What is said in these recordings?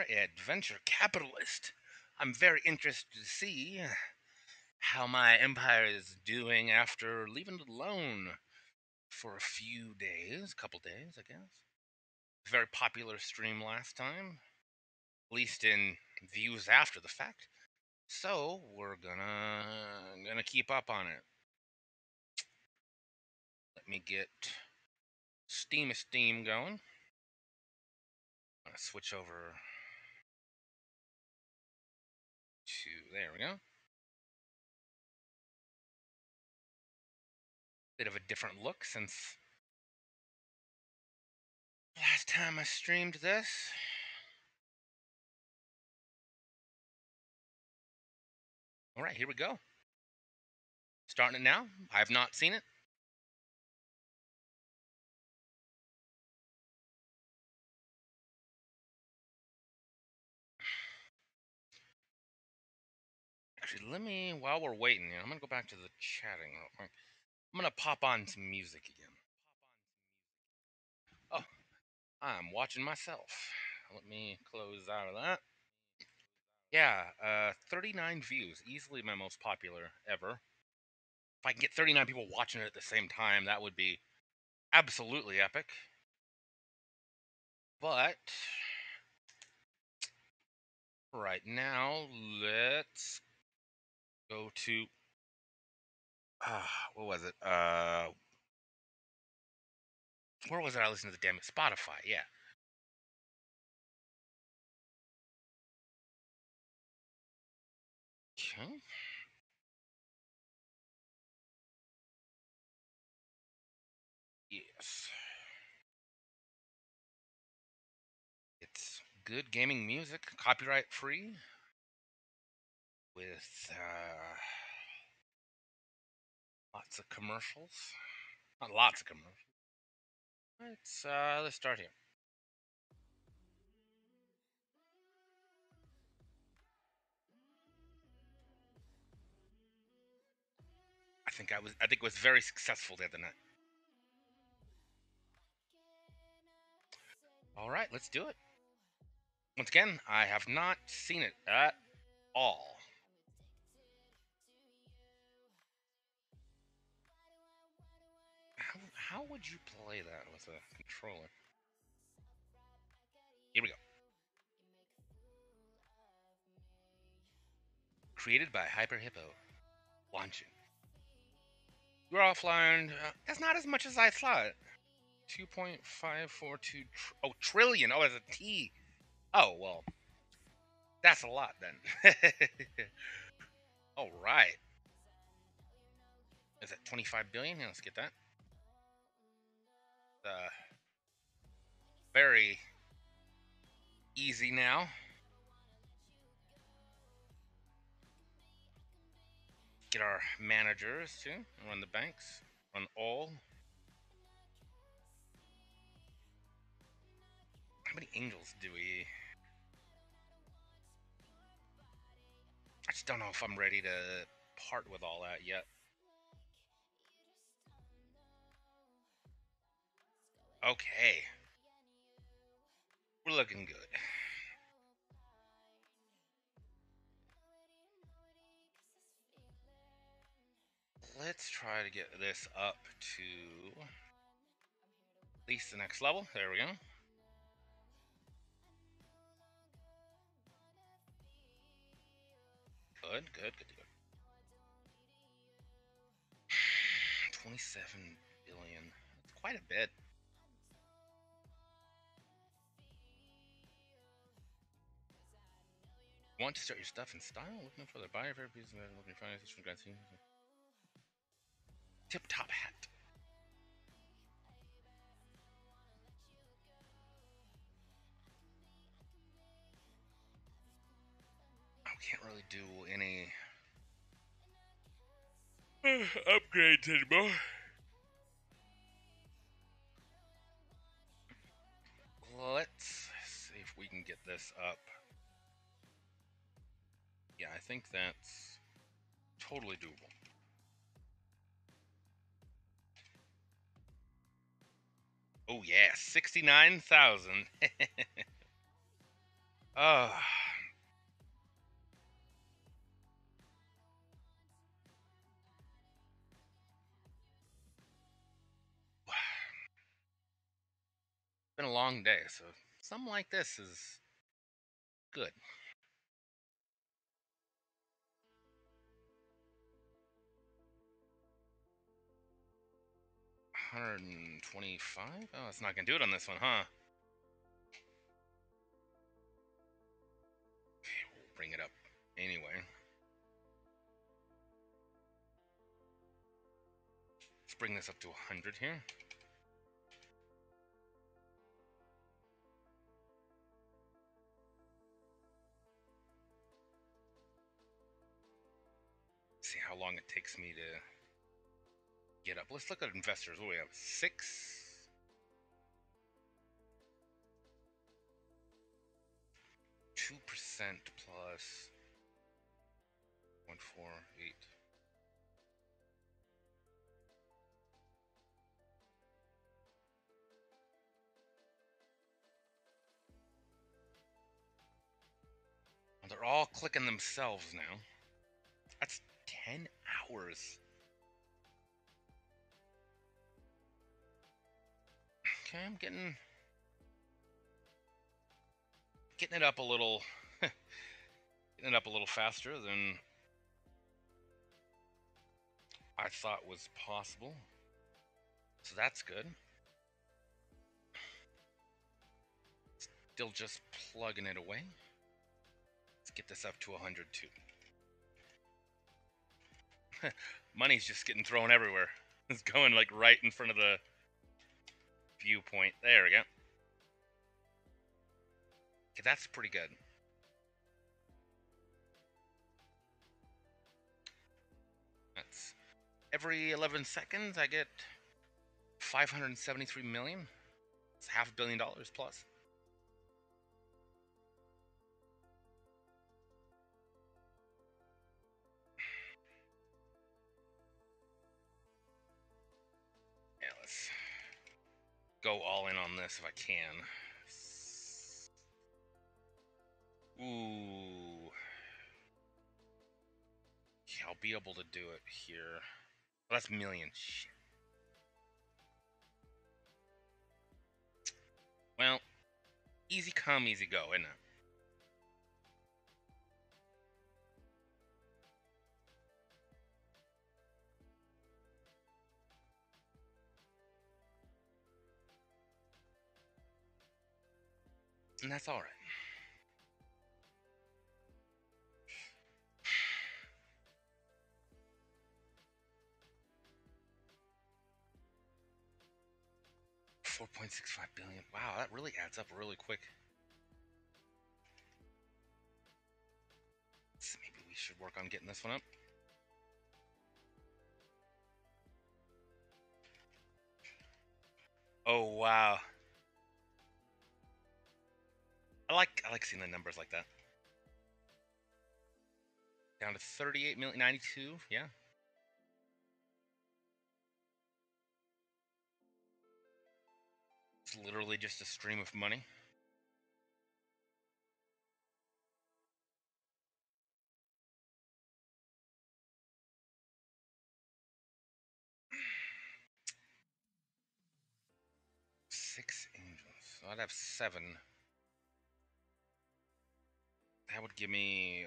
Adventure capitalist. I'm very interested to see how my empire is doing after leaving it alone for a few days, couple days, I guess. Very popular stream last time, at least in views after the fact. So we're gonna keep up on it. Let me get Steam going. I'm gonna switch over to there we go. Bit of a different look since last time I streamed this. All right, here we go. Starting it now. I have not seen it. Actually, let me, while we're waiting, I'm going to go back to the chatting real quick. I'm going to pop on some music again. Oh, I'm watching myself. Let me close out of that. Yeah, 39 views. Easily my most popular ever. If I can get 39 people watching it at the same time, that would be absolutely epic. But right now, let's go to what was it? Where was it? I listened to the damn it? Spotify. Yeah. Okay. Yes. It's good gaming music, copyright free, with lots of commercials. Not lots of commercials. Let's start here. I think it was very successful the other night. All right, let's do it. Once again, I have not seen it at all. How would you play that with a controller? Here we go. Created by Hyper Hippo. Launching. You're offline. That's not as much as I thought. 2.542 trillion. Oh, as a T. Oh, well. That's a lot then. All right. Is that 25 billion? Yeah, let's get that. Very easy now. Get our managers too. Run the banks. Run all. How many angels do we? I just don't know if I'm ready to part with all that yet. Okay. We're looking good. Let's try to get this up to at least the next level. There we go. Good, good, good, good. 27 billion. That's quite a bit. Want to start your stuff in style? Looking for the buyer for piece of looking for finance from Gracie. Tip top hat. I can't really do any upgrades anymore. Let's see if we can get this up. Yeah, I think that's totally doable. Oh yeah, 69,000. Uh, been a long day, so something like this is good. 125? Oh, it's not gonna do it on this one, huh? We'll bring it up anyway. Let's bring this up to 100 here. See how long it takes me to get up. Let's look at investors. What do we have? 6. 2% plus 148. They're all clicking themselves now. That's 10 hours. Okay, I'm getting it up a little getting it up a little faster than I thought was possible. So that's good. Still just plugging it away. Let's get this up to 100 too. Money's just getting thrown everywhere. It's going like right in front of the viewpoint. There we go. Okay, that's pretty good. That's every 11 seconds I get 573 million. It's $500 million plus. Yeah, let's go all in on this if I can. Ooh. Yeah, I'll be able to do it here. Well, that's million. Shit. Well, easy come, easy go, isn't it? And that's all right. $4.65 billion. Wow, that really adds up really quick. So maybe we should work on getting this one up. Oh wow. I like seeing the numbers like that. Down to 38 million, 92. Yeah. It's literally just a stream of money. Six angels. So I'd have 7. That would give me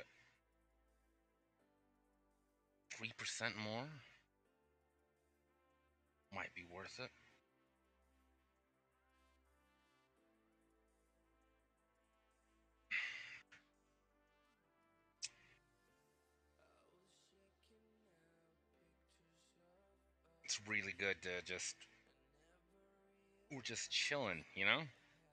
3% more. Might be worth it. It's really good to just we're just chilling, you know?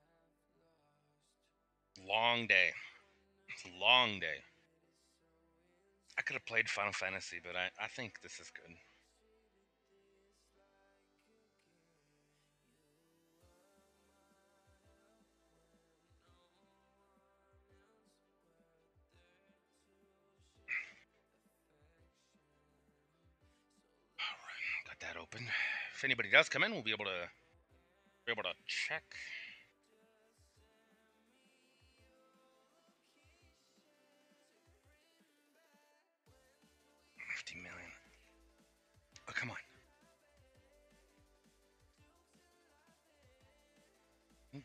Long day. It's a long day. I could have played Final Fantasy, but I think this is good. Alright, got that open. If anybody does come in, we'll be able to check.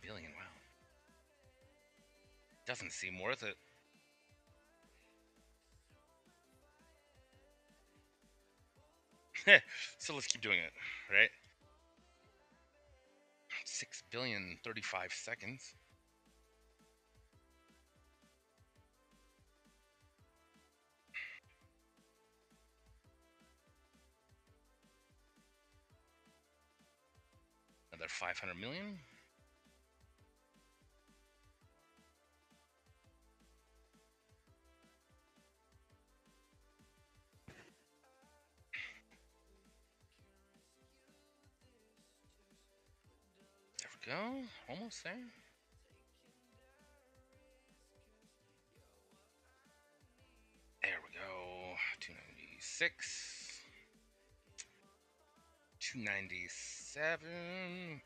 billion. Wow. Doesn't seem worth it. So let's keep doing it, right? 6 billion, 35 seconds. Another 500 million. There we go. Almost there. There we go. 296. 297.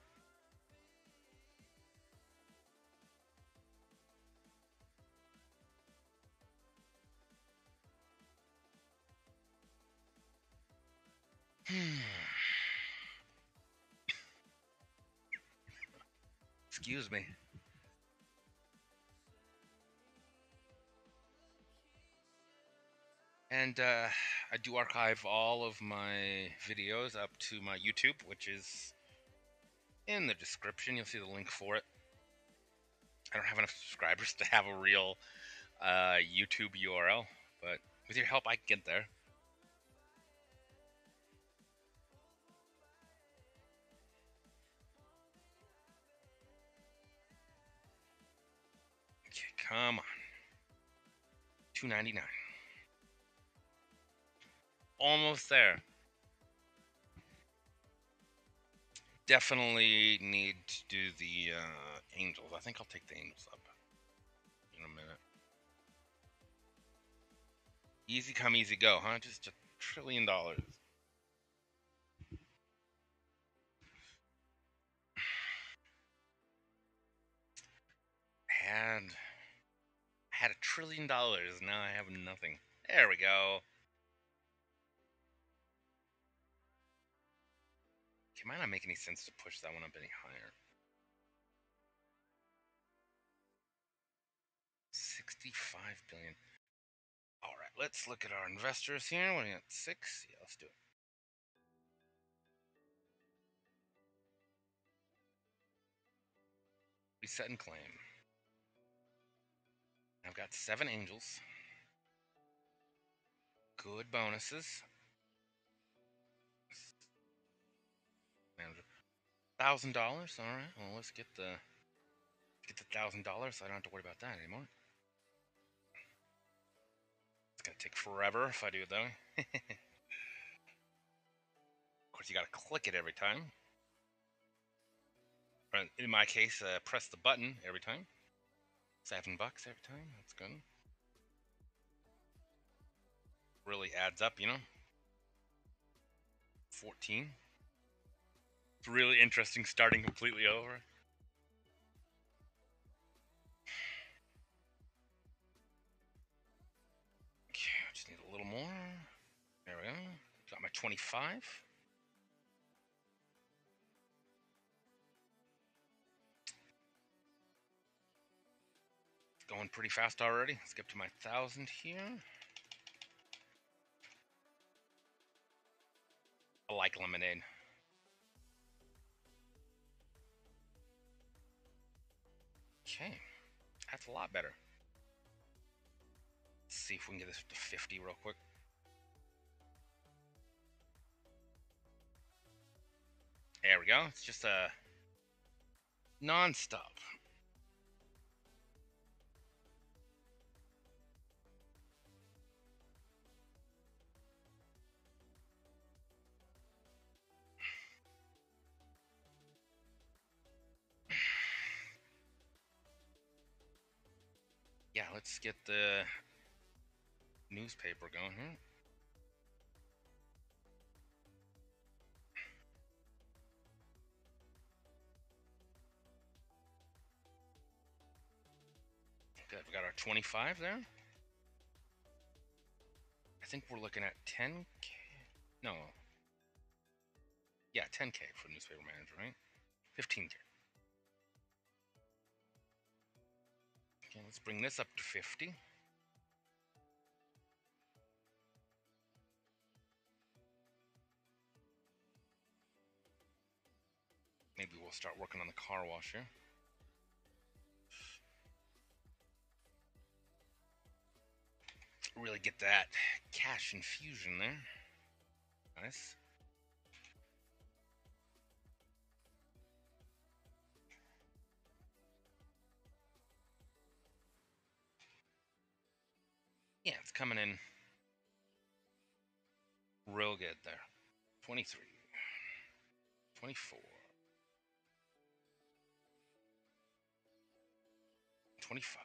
Excuse me. And I do archive all of my videos up to my YouTube, which is in the description. You'll see the link for it. I don't have enough subscribers to have a real YouTube URL, but with your help, I can get there. Okay, come on. 299. Almost there. Definitely need to do the angels. I think I'll take the angels up in a minute. Easy come, easy go, huh? Just $1 trillion. Had $1 trillion. Now I have nothing. There we go. It might not make any sense to push that one up any higher. 65 billion. All right, let's look at our investors here. What do we got? 6? Yeah, let's do it. Reset and claim. I've got 7 angels. Good bonuses. $1,000. All right. Well, let's get the $1,000, so I don't have to worry about that anymore. It's gonna take forever if I do it though. Of course, you gotta click it every time. Or in my case, press the button every time. $7 every time. That's good. Really adds up, you know. 14. It's really interesting starting completely over. Okay, I just need a little more. There we go. Got my 25. Going pretty fast already. Let's get to my 1,000 here. I like lemonade. Okay, that's a lot better. Let's see if we can get this to 50 real quick. There we go. It's just a non-stop. Yeah, let's get the newspaper going here. Good, we got our 25 there. I think we're looking at 10K. No. Yeah, 10K for newspaper manager, right? 15K. Okay, let's bring this up to 50. Maybe we'll start working on the car wash here. Really get that cash infusion there. Nice. Yeah, it's coming in real good there. 23, 24, 25.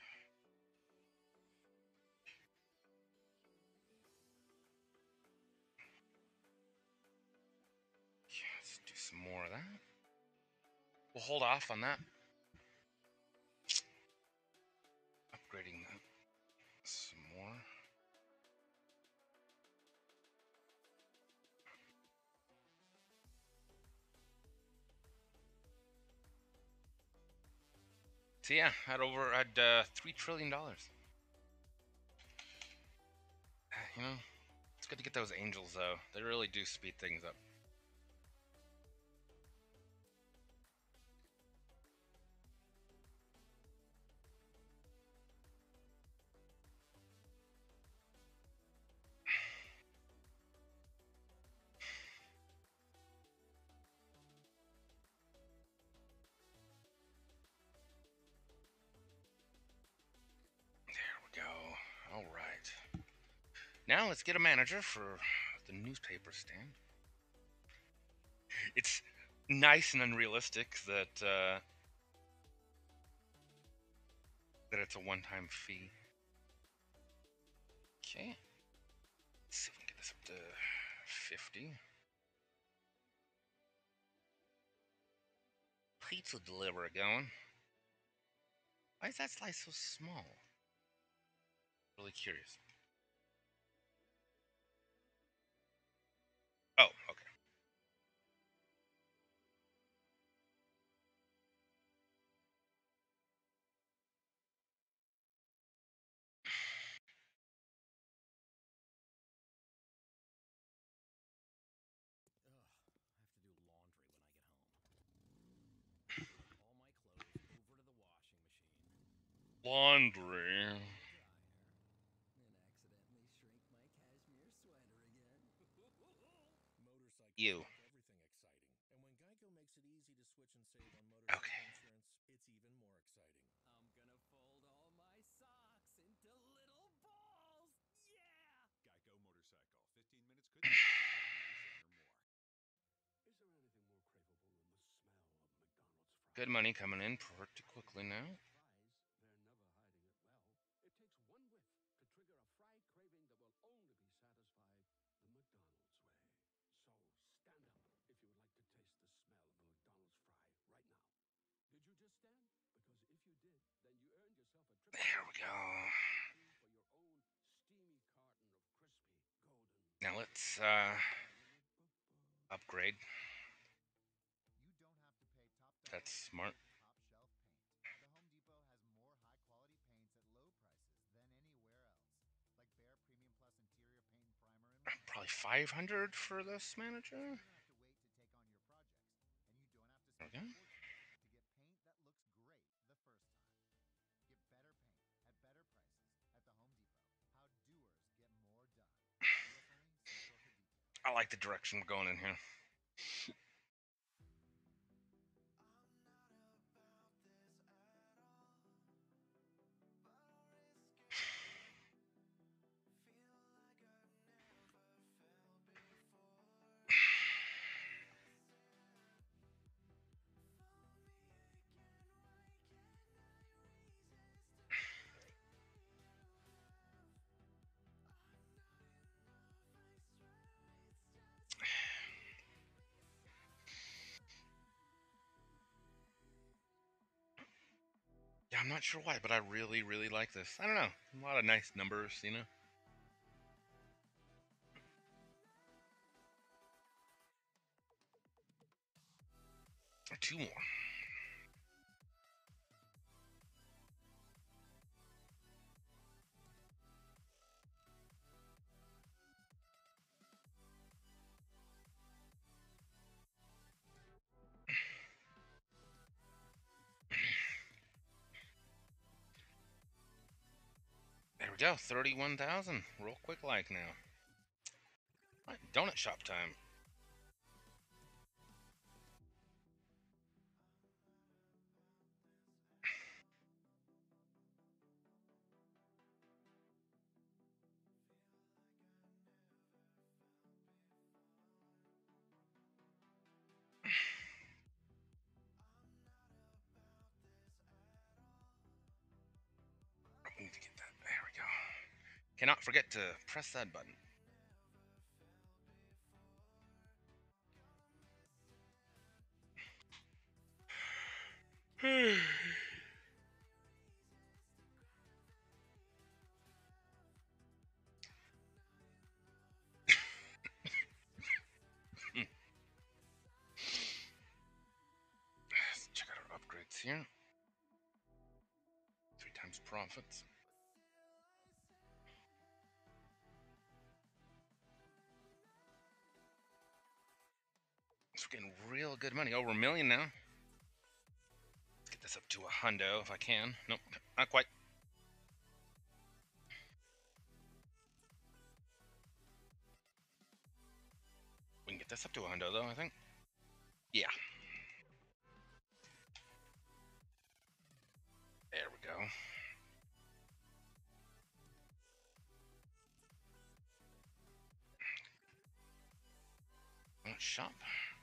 Yeah, let's do some more of that. We'll hold off on that. Upgrading that some more. So yeah, had $3 trillion. You know, it's good to get those angels though. They really do speed things up. There we go. All right. Now let's get a manager for the newspaper stand. It's nice and unrealistic that it's a one-time fee. Okay. Let's see if we can get this up to 50. Pizza delivery going. Why is that slice so small? Really curious. Oh, okay. Laundry. You. Okay. Good money coming in pretty quickly now. There we go. Now let's upgrade. That's smart. Probably 500 for this manager. There we go. I like the direction we're going in here. Yeah, I'm not sure why, but I really, really like this. I don't know. A lot of nice numbers, you know? Two more. go. 31,000. Real quick like now. All right, donut shop time. I need to get that. There we go. Cannot forget to press that button. Let's check out our upgrades here. 3 times profits. So we're getting real good money. Over $1 million now. Let's get this up to a hundo if I can. Nope, not quite. We can get this up to a hundo though, I think. Yeah. There we go. Shop.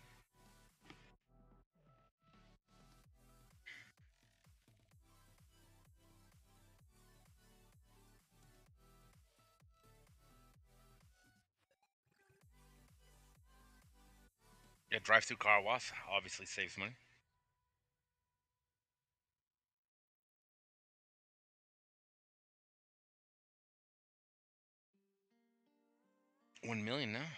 Yeah, drive-through car wash obviously saves money. $1 million now.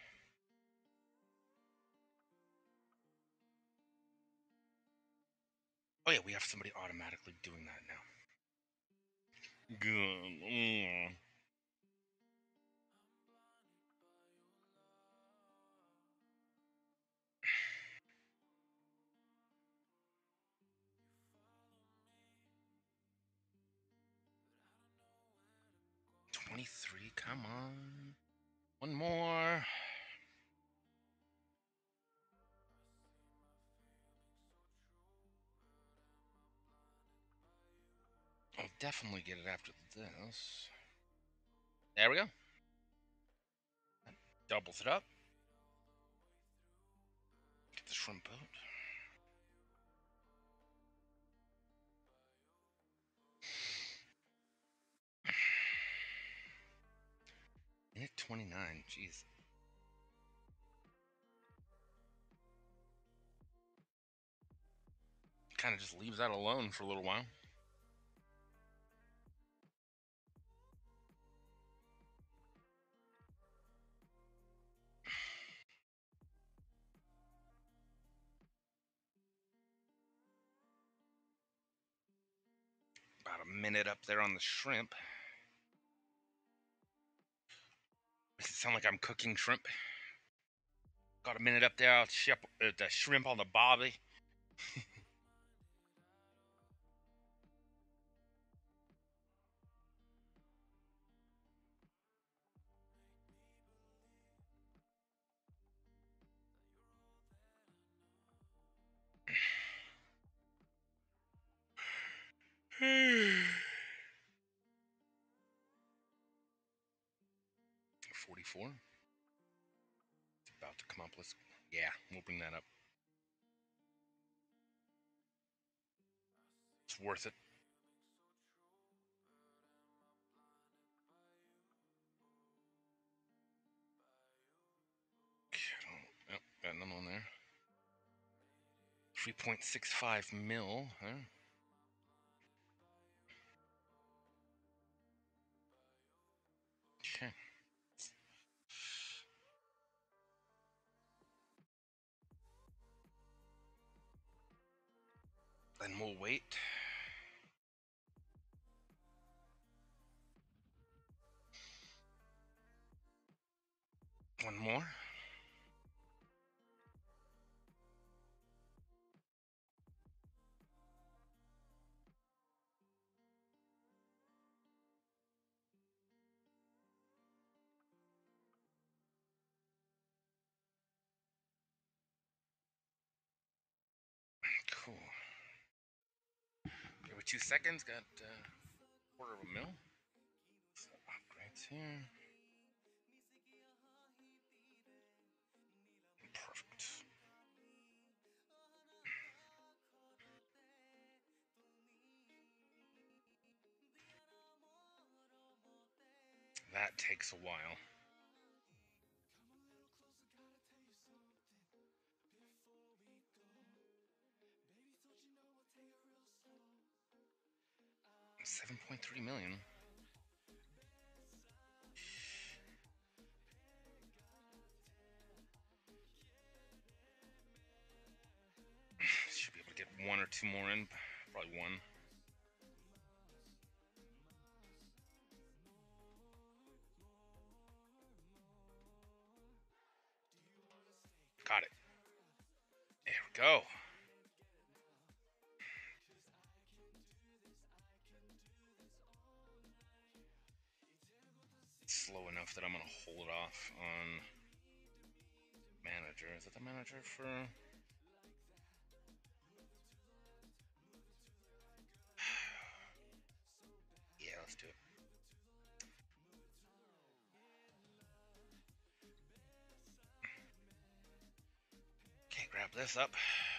Oh yeah, we have somebody automatically doing that now. Good. 23, come on. One more. I'll definitely get it after this. There we go. That doubles it up. Get the shrimp boat. Minute 29, jeez. Kind of just leaves that alone for a little while. About a minute up there on the shrimp. Does it sound like I'm cooking shrimp? Got a minute up there. I'll ship the shrimp on the bobby. $44. It's about to come up. Yeah, we'll bring that up. It's worth it. Yep, got none on there. 3.65 mil, huh? Okay. Then we'll wait. One more. Every 2 seconds, got quarter of a mil. So upgrades here. Perfect. That takes a while. $7.3 million. Should be able to get one or two more in. Probably one. Got it. There we go. It's slow enough that I'm gonna hold off on manager. Is it the manager for? Yeah, let's do it. Okay, grab this up.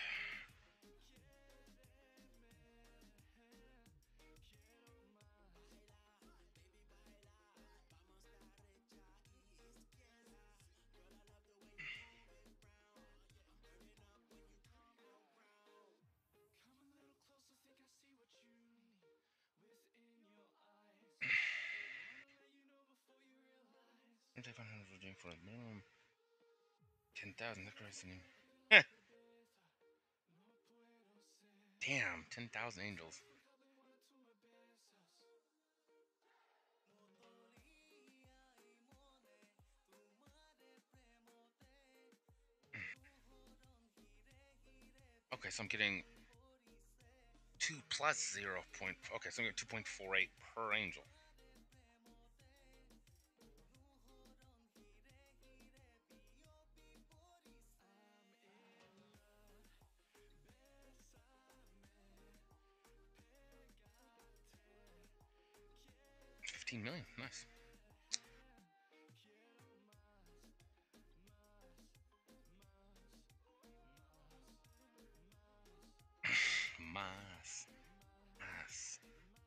For a minimum 10,000. That's crazy. Damn, 10,000 angels. Okay, so I'm getting 2 plus 0. Okay, so I'm getting 2.48 per angel. $15 million. Nice. Mas. Mas.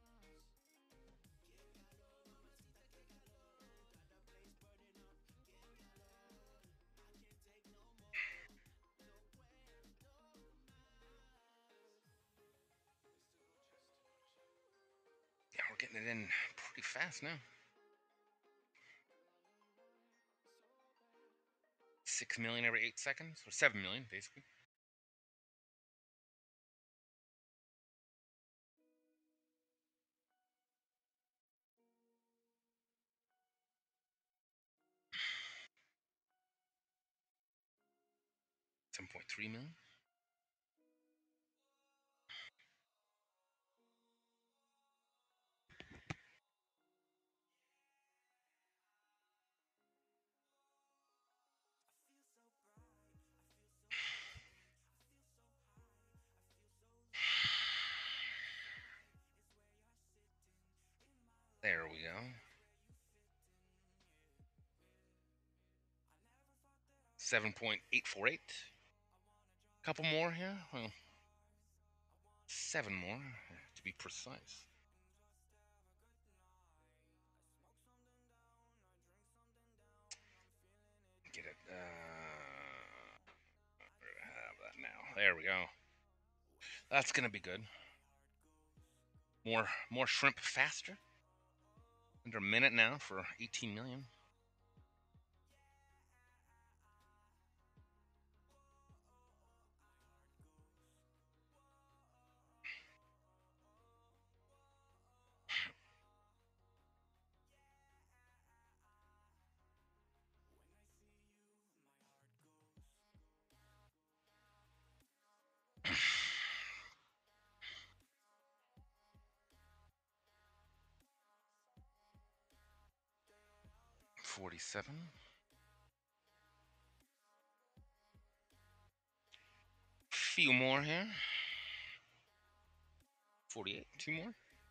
Yeah, we're getting it in pretty fast now. 6 million every 8 seconds, or 7 million, basically. $7.3 million. There we go. 7.848. Couple more here. Well, 7 more to be precise. Get it. Have that now. There we go. That's gonna be good. More shrimp faster. Under a minute now for 18 million. $47. Few more here. 48. Two more.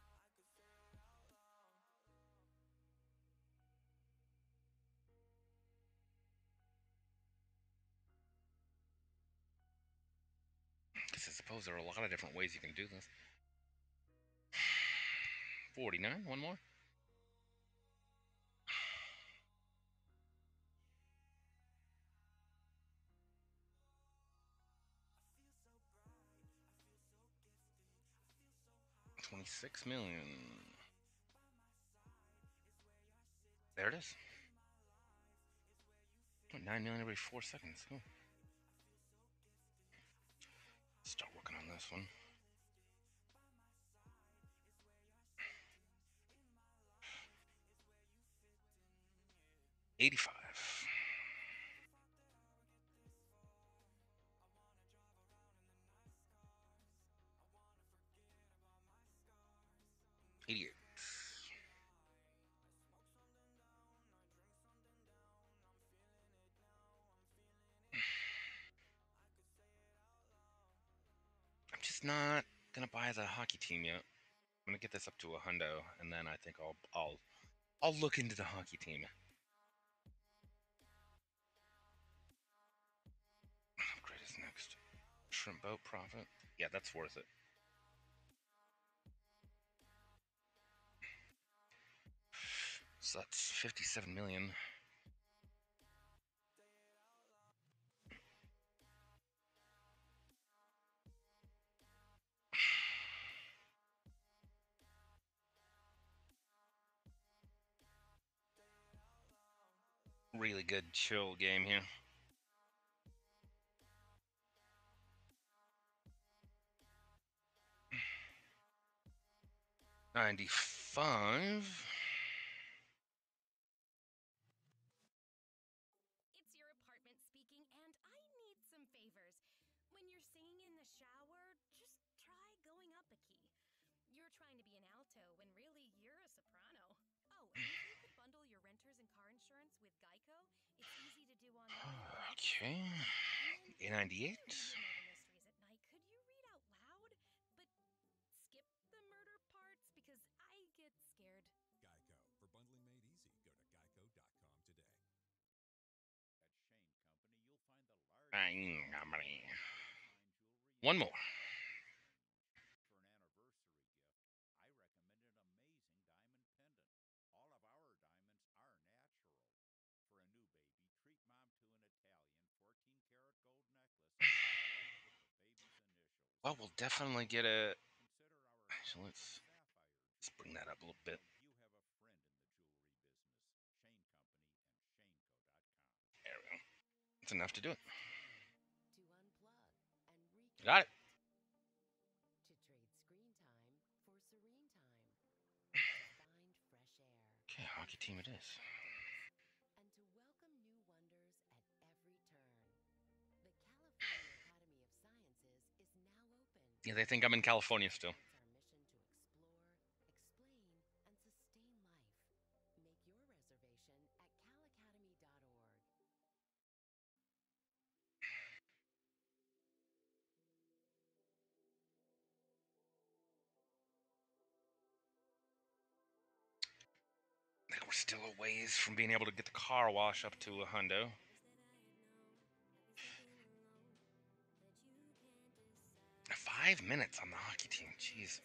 Because I suppose there are a lot of different ways you can do this. 49. One more. $26 million. There it is. 9 million every 4 seconds. Oh. Start working on this one. 85. 88. I'm just not gonna buy the hockey team yet. I'm gonna get this up to a hundo, and then I think I'll look into the hockey team. Upgrade is next. Shrimp boat profit. Yeah, that's worth it. So that's 57 million. Really good chill game here. 95. It's your apartment speaking, and I need some favors. When you're singing in the shower, just try going up a key. You're trying to be an alto when really you're a soprano. Oh, and if you could bundle your renters and car insurance with Geico, it's easy to do online. Okay. A98. Murder mysteries at night. Could you read out loud, but skip the murder parts because I get scared. Geico. For bundling made easy, go to geico.com today. At Shane Company, you'll find the largest One more. For an anniversary gift, I recommended amazing diamond pendant. All of our diamonds are natural. For a new baby, treat mom to an Italian 14-karat gold necklace engraved with the baby's initials. Well, we'll definitely get a. Consider our Let's sapphire bring that up a little bit. jewelry. You have a friend in the jewelry business. Shane Company and ShaneCo.com. There we go. That's enough to do it. To unplug and reconnect. Got it. To trade screen time for serene time. To find fresh air. Okay, hockey team it is. And to welcome new wonders at every turn. The California Academy of Sciences is now open. Yeah, they think I'm in California still. It's our mission to explore, explain, and sustain life. Make your reservation at calacademy.org. I think we're still a ways from being able to get the car wash up to a hundo. 5 minutes on the hockey team. Jeez.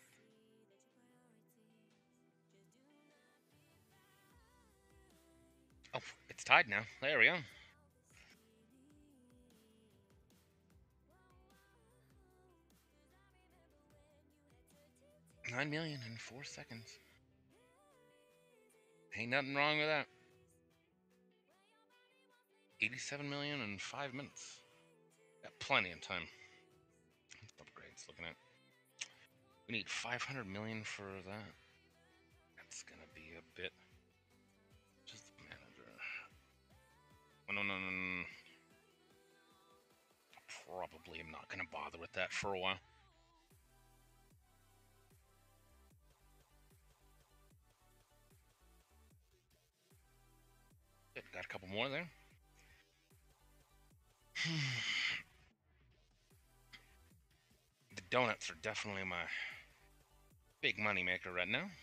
Oh, it's tied now. There we go. $9 million in 4 seconds. Ain't nothing wrong with that. 87 million in 5 minutes. Got plenty of time. Upgrades looking at. We need 500 million for that. That's gonna be a bit. Just the manager. Oh, no. Probably am not gonna bother with that for a while. Got a couple more there. The donuts are definitely my Big money maker right now.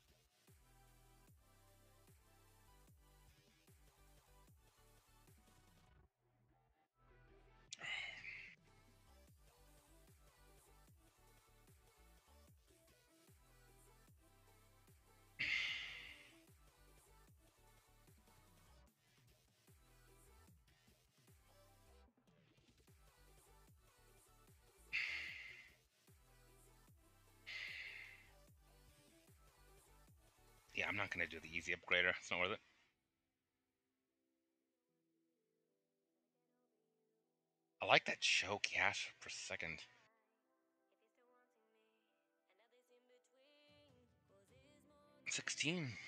Yeah, I'm not gonna do the easy upgrader. It's not worth it. I like that show cash per second. 16.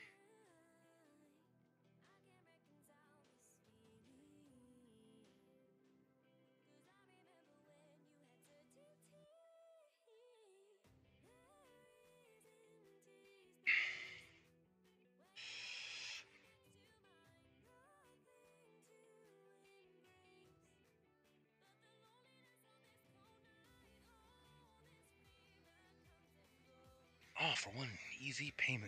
Oh, for one easy payment.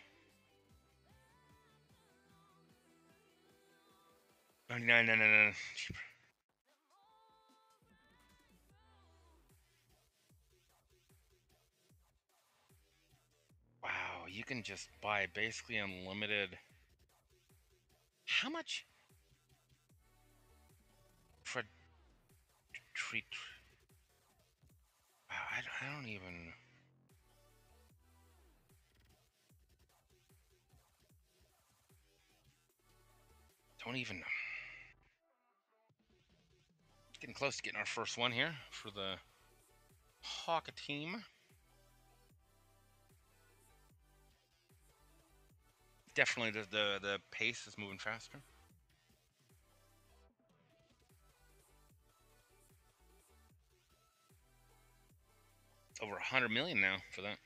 $99.99. Cheaper. Wow, you can just buy basically unlimited. How much for a treat? Wow, I don't even. Don't even. Getting close to getting our first one here for the Hawk team. Definitely the pace is moving faster. It's over 100 million now for that.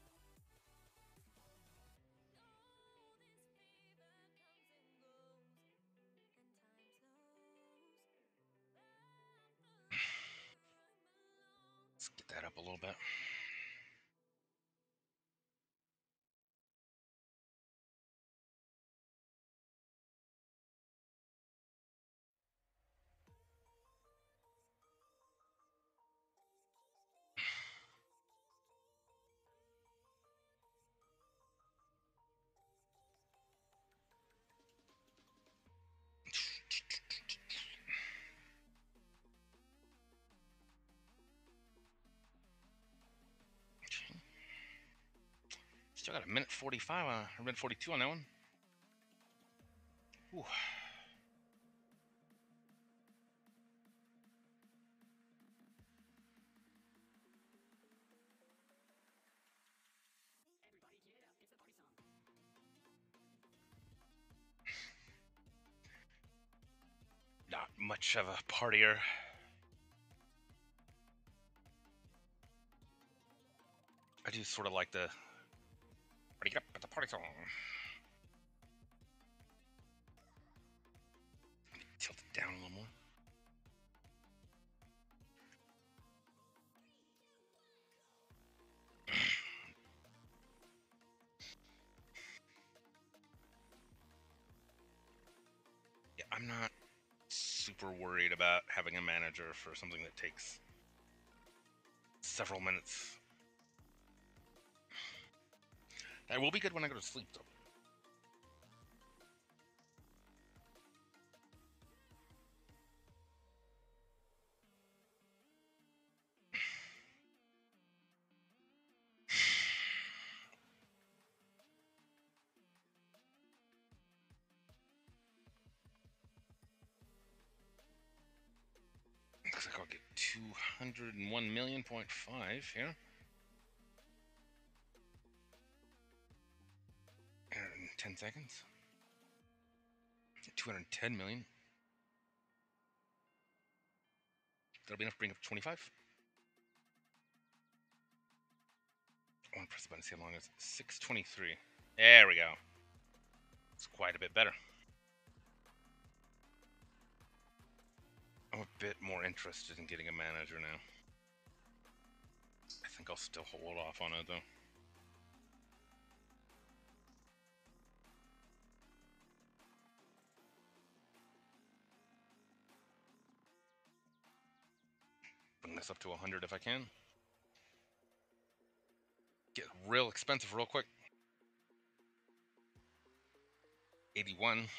Let's get that up a little bit. Still got a minute 45 or minute 42 on that one. Ooh. Not much of a partier. I do sort of like the party up at the party song. Tilt it down a little more. Yeah, I'm not super worried about having a manager for something that takes several minutes. That will be good when I go to sleep, though. Looks like I'll get 201 million.5 here. In 10 seconds. 210 million. That'll be enough to bring up 25. I want to press the button to see how long it is. 623. There we go. It's quite a bit better. I'm a bit more interested in getting a manager now. I think I'll still hold off on it, though. this up to 100 if I can. Get real expensive real quick. 81.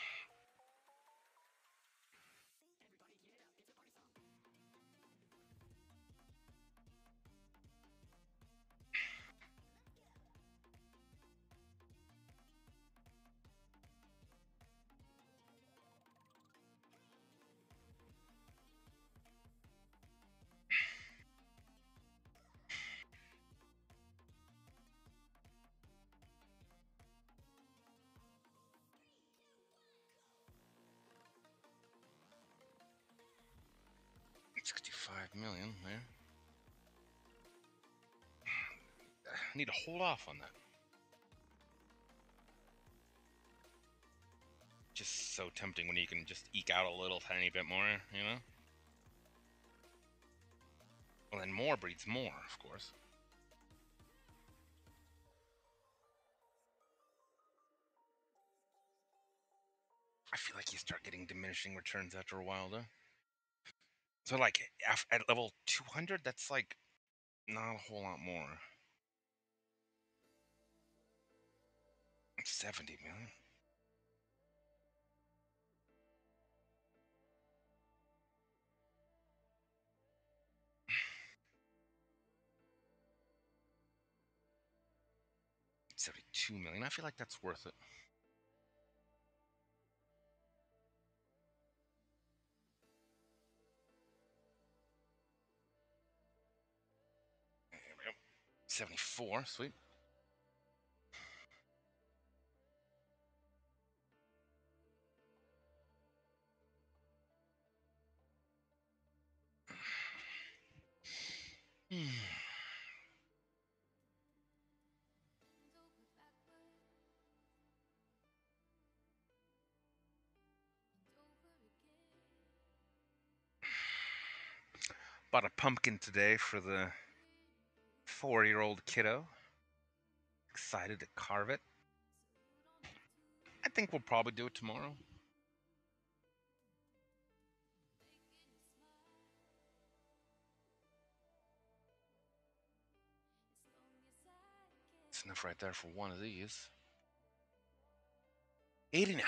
$65 million there. I need to hold off on that. Just so tempting when you can just eke out a little tiny bit more, you know? Well, then more breeds more, of course. I feel like you start getting diminishing returns after a while, though. So, like, at level 200, that's like not a whole lot more. 70 million. $72 million. I feel like that's worth it. There we go. 74. Sweet. Bought a pumpkin today for the 4-year-old kiddo. Excited to carve it. I think we'll probably do it tomorrow. It's enough right there for one of these. 89.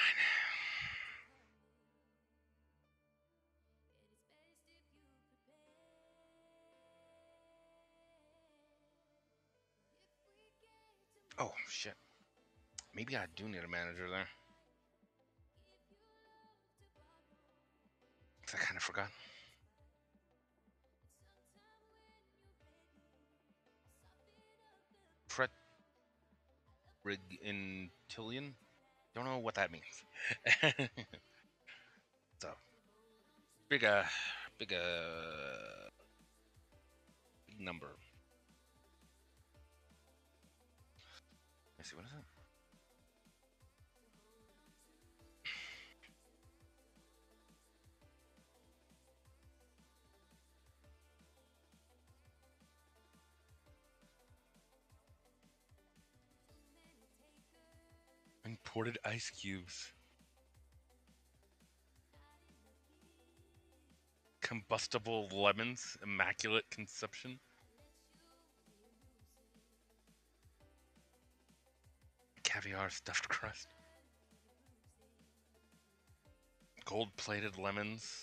Oh, shit. Maybe I do need a manager there. 'Cause I kind of forgot. Pret Rigintillion? Don't know what that means. So, big, big, big number. Let me see, what is it? Imported ice cubes. Combustible lemons. Immaculate conception. Caviar stuffed crust. Gold-plated lemons.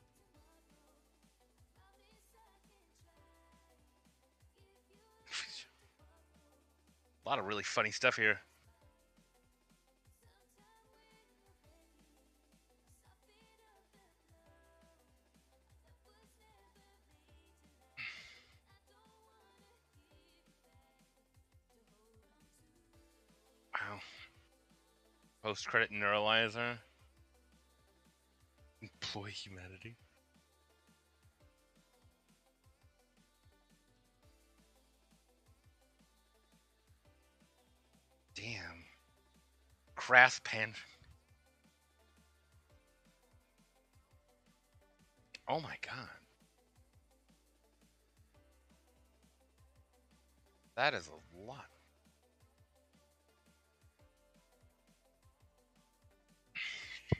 A lot of really funny stuff here. Wow. Post-credit neuralizer. Employ humanity. Damn. Crass pan. Oh my god. That is a lot.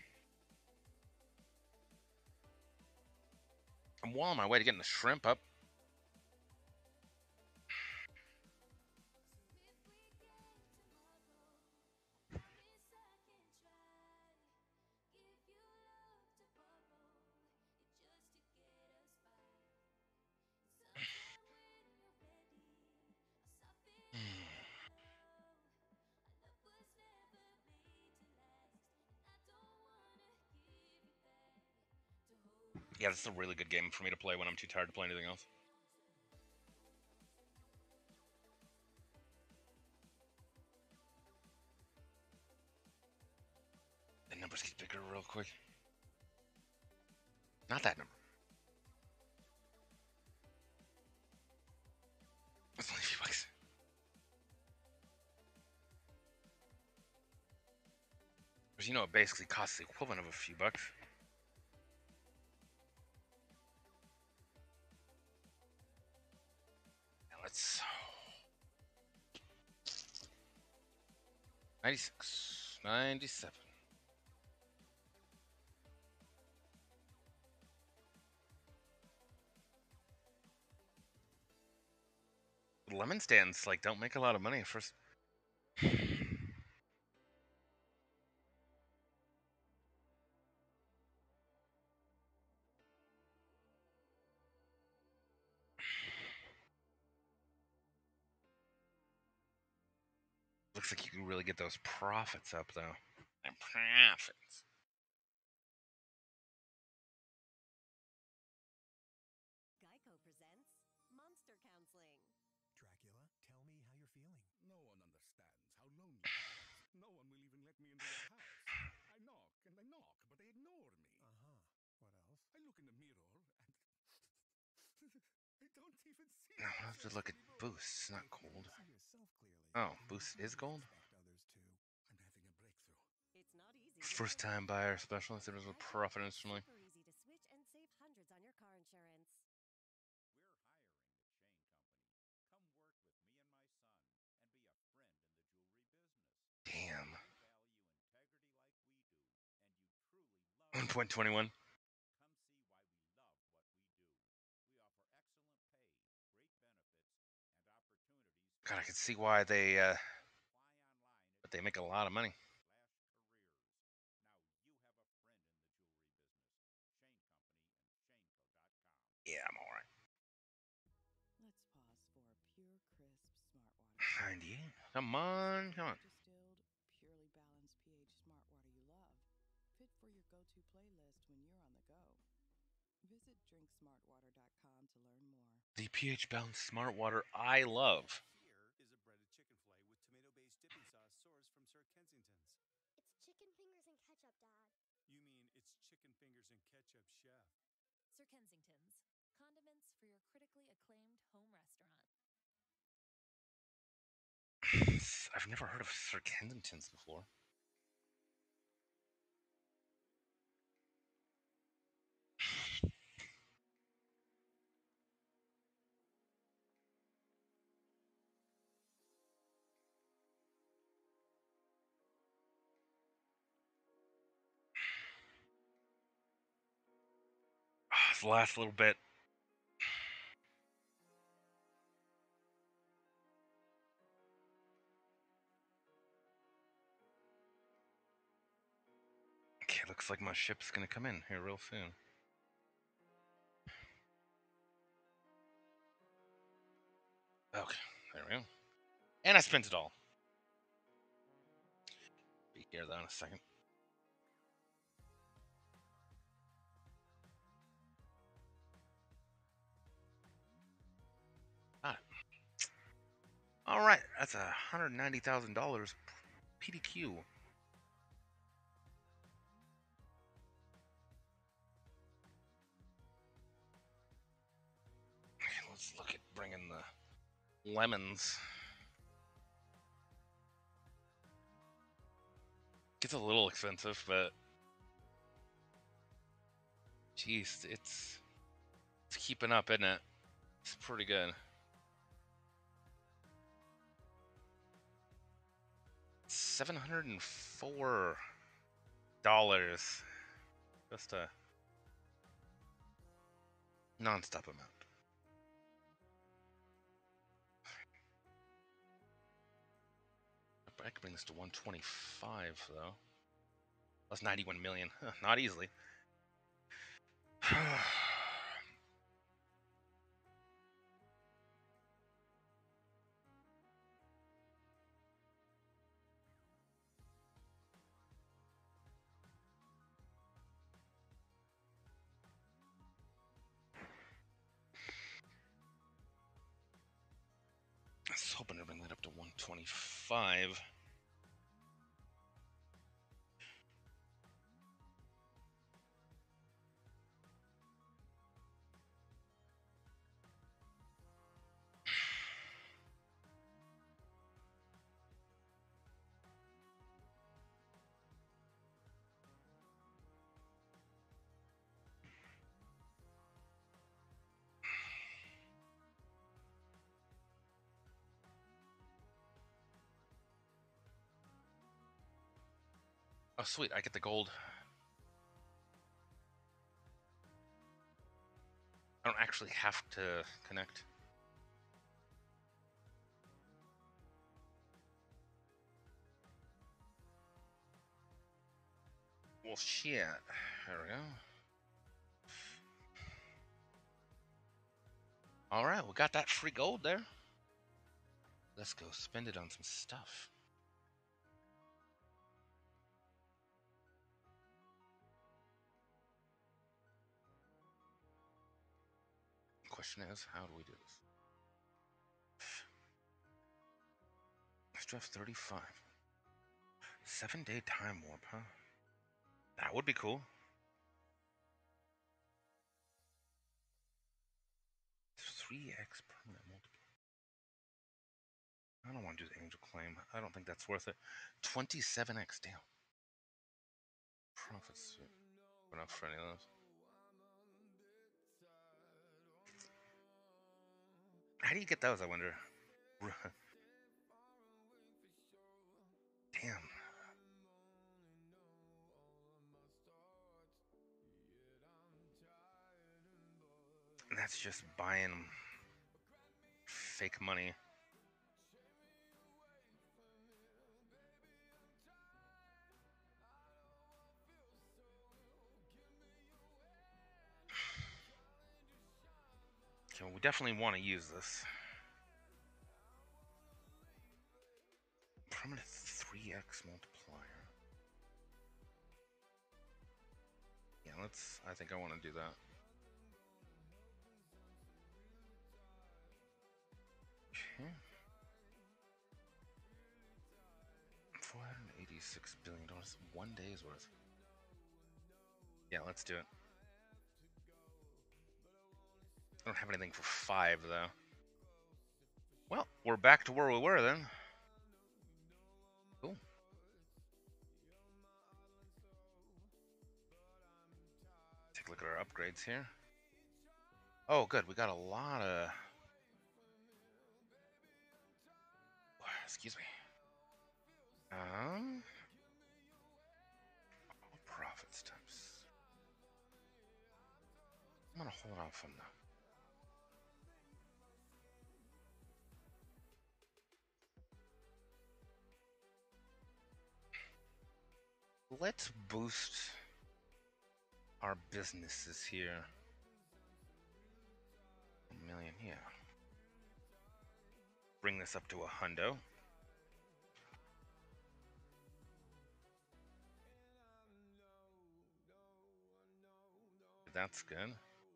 I'm well on my way to getting the shrimp up. Yeah, this is a really good game for me to play when I'm too tired to play anything else. The numbers get bigger real quick. Not that number. It's only a few bucks. Because, you know, it basically costs the equivalent of a few bucks. Now let's... 96. 97. Lemon stands, like, don't make a lot of money at first. Looks like you can really get those profits up, though. And profits. Geico presents Monster Counseling. Dracula, tell me how you're feeling. No one understands how lonely it is. No one will even let me into their house. I knock and I knock, but they ignore me. Uh-huh. What else? I look in the mirror and I don't even see Now I'll have to myself look at anymore. Boost. It's not If you gold. don't see yourself clearly, Oh, then Boost how is do you gold? expect others to? I'm having a breakthrough. It's not easy. First time buyer special incidents with profit instantly. Super easy to switch and save hundreds on your car insurance. We're hiring the chain company. Come work with me and my son and be a friend in the jewelry business. Damn. You value integrity like we do, and you truly love 1.21. Come see why we love what we do. We offer excellent pay, great benefits, and opportunities. God, I can see why they Apply online but they make a lot of money. /careers. Now you have a friend in the jewelry business. Chain Company and chainco.com. Yeah, I'm alright. Let's pause for pure, crisp, smart water. 98. Come on, come on. Distilled, purely balanced pH smart water you love. Fit for your go-to playlist when you're on the go. Visit drinksmartwater.com to learn more. The pH balanced smart water I love. Here is a breaded chicken fillet with tomato-based dipping sauce sourced from Sir Kensington's. It's chicken fingers and ketchup, Dad. You mean it's chicken fingers and ketchup, Chef? Sir Kensington's. Condiments for your critically acclaimed home restaurant. I've never heard of Sir Kensington's before. It's the last little bit. Okay, looks like my ship's gonna come in here real soon. Okay, there we go. And I spent it all. Be here though in a second. All right, that's $190,000 PDQ. Okay, let's look at bringing the lemons. Gets a little expensive, but geez, it's keeping up, isn't it? It's pretty good. $704 just a non-stop amount. I could bring this to 125 though. That's 91 million. Not easily. was hoping to bring that up to 125. Oh, sweet, I get the gold. I don't actually have to connect. Well, shit. There we go. Alright, we got that free gold there. Let's go spend it on some stuff. Question is, how do we do this? Let's draft 35. 7-day time warp, huh? That would be cool. 3x permanent multiplier. I don't want to do the angel claim. I don't think that's worth it. 27x, damn. Profits. Enough for any of those. How do you get those, I wonder? Damn. And that's just buying fake money. Okay, we definitely want to use this. Permanent 3x multiplier. Yeah, I think I want to do that. Okay. $486 billion. 1 day's worth. Yeah, let's do it. I don't have anything for 5, though. Well, we're back to where we were then. Cool. Take a look at our upgrades here. Oh, good. We got a lot of... Excuse me. Profits times. I'm gonna hold off on that. Let's boost our businesses here. 1 million, yeah. Bring this up to a hundo. That's good.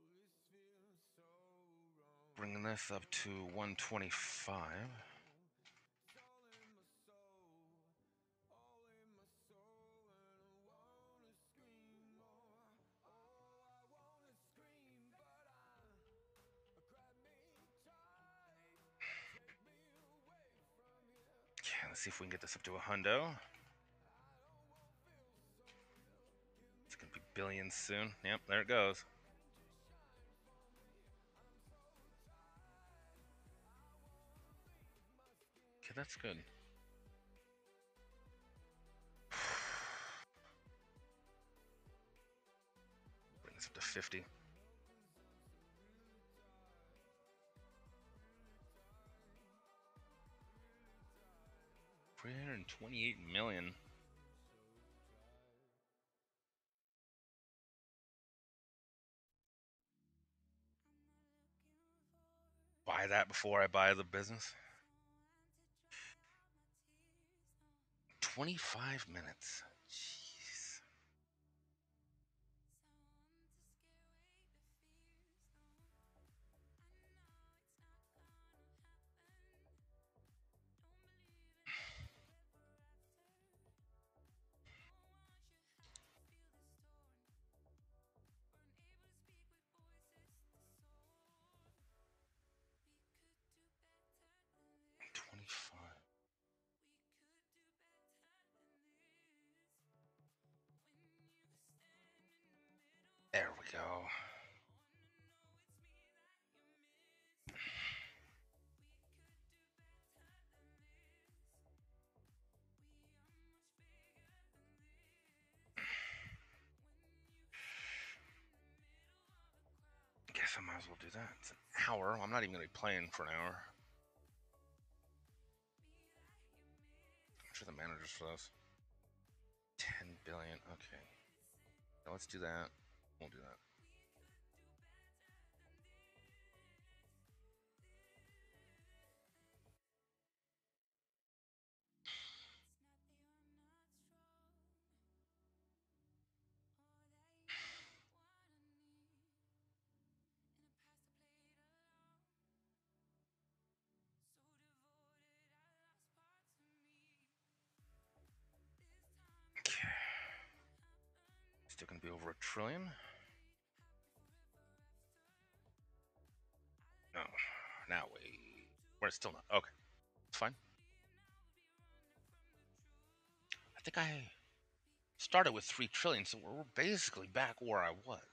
Bringing this up to 125. Okay, let's see if we can get this up to a hundo. It's gonna be billions soon. Yep, there it goes. Okay, that's good. Bring this up to 50. $328 million. Buy that before I buy the business. 25 minutes. Jeez. There we go. Guess I might as well do that. It's an hour. I'm not even going to be playing for an hour. I'm sure the managers for those. 10 billion. Okay. Now let's do that. We'll do that. Okay. Still going to be over a trillion. No. Now wait. We're still not. Okay. It's fine. I think I started with 3 trillion, so we're basically back where I was.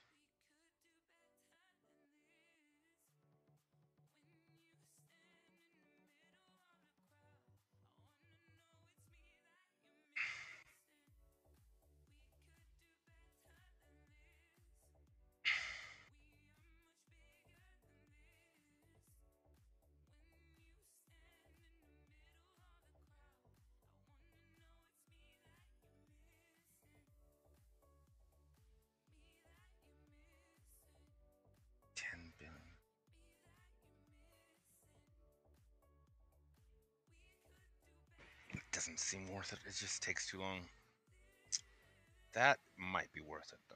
It doesn't seem worth it. It just takes too long. That might be worth it, though.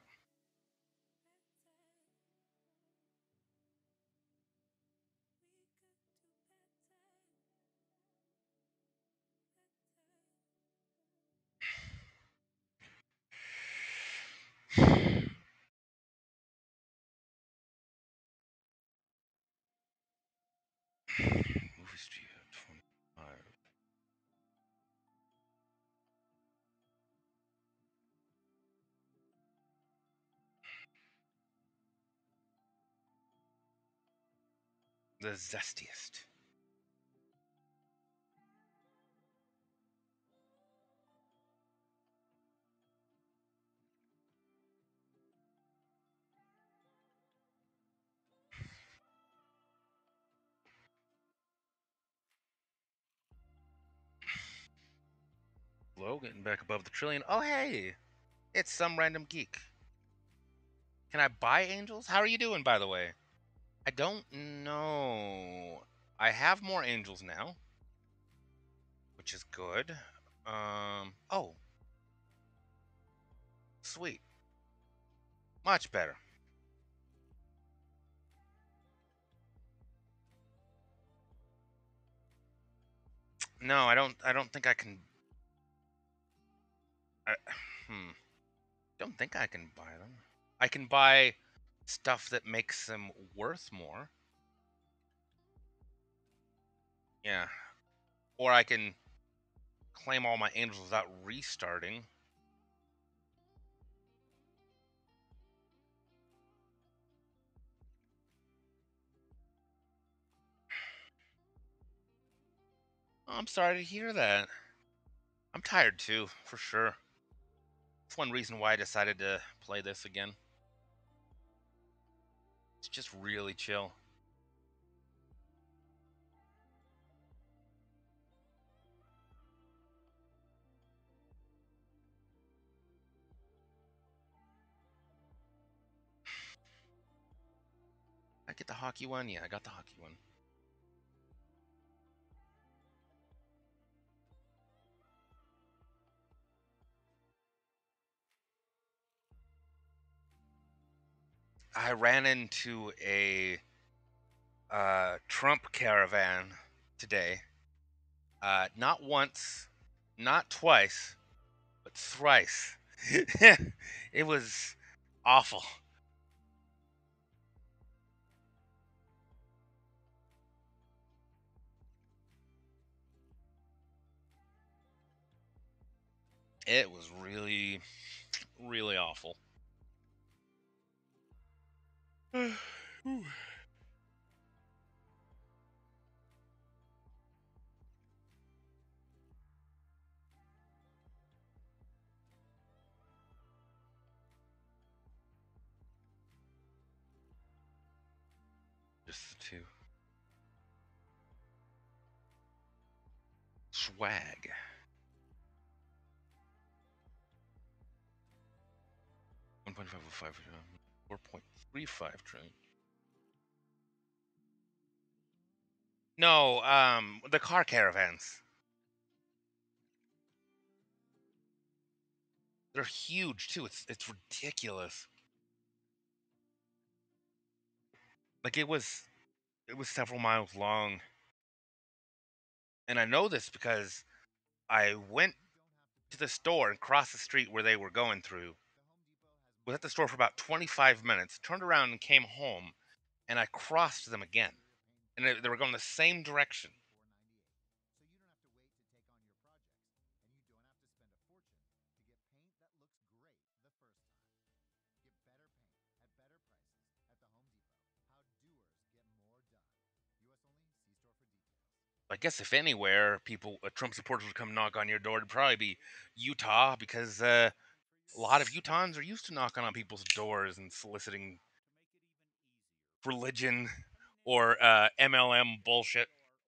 Movie studio 25. The zestiest. Low, getting back above the trillion. Oh, hey! It's some random geek. Can I buy angels? How are you doing, by the way? I don't know. I have more angels now, which is good. Oh, sweet. Much better. No, I don't think I can. I, hmm. Don't think I can buy them. I can buy stuff that makes them worth more. Yeah. Or I can claim all my angels without restarting. Oh, I'm sorry to hear that. I'm tired too, for sure. It's one reason why I decided to play this again. It's just really chill. I get the hockey one? Yeah, I got the hockey one. I ran into a Trump caravan today. Not once, not twice, but thrice. It was awful. It was really, really awful. Ooh. Just the two. Swag. 1.505 4.35 trillion. No, the car caravans. They're huge too. It's ridiculous. Like it was several miles long, and I know this because I went to the store and crossed the street where they were going through. Was at the store for about 25 minutes. Turned around and came home, and I crossed them again, and they were going the same direction. I guess if anywhere, Trump supporters would come knock on your door, it'd probably be Utah because a lot of Utahns are used to knocking on people's doors and soliciting religion or MLM bullshit.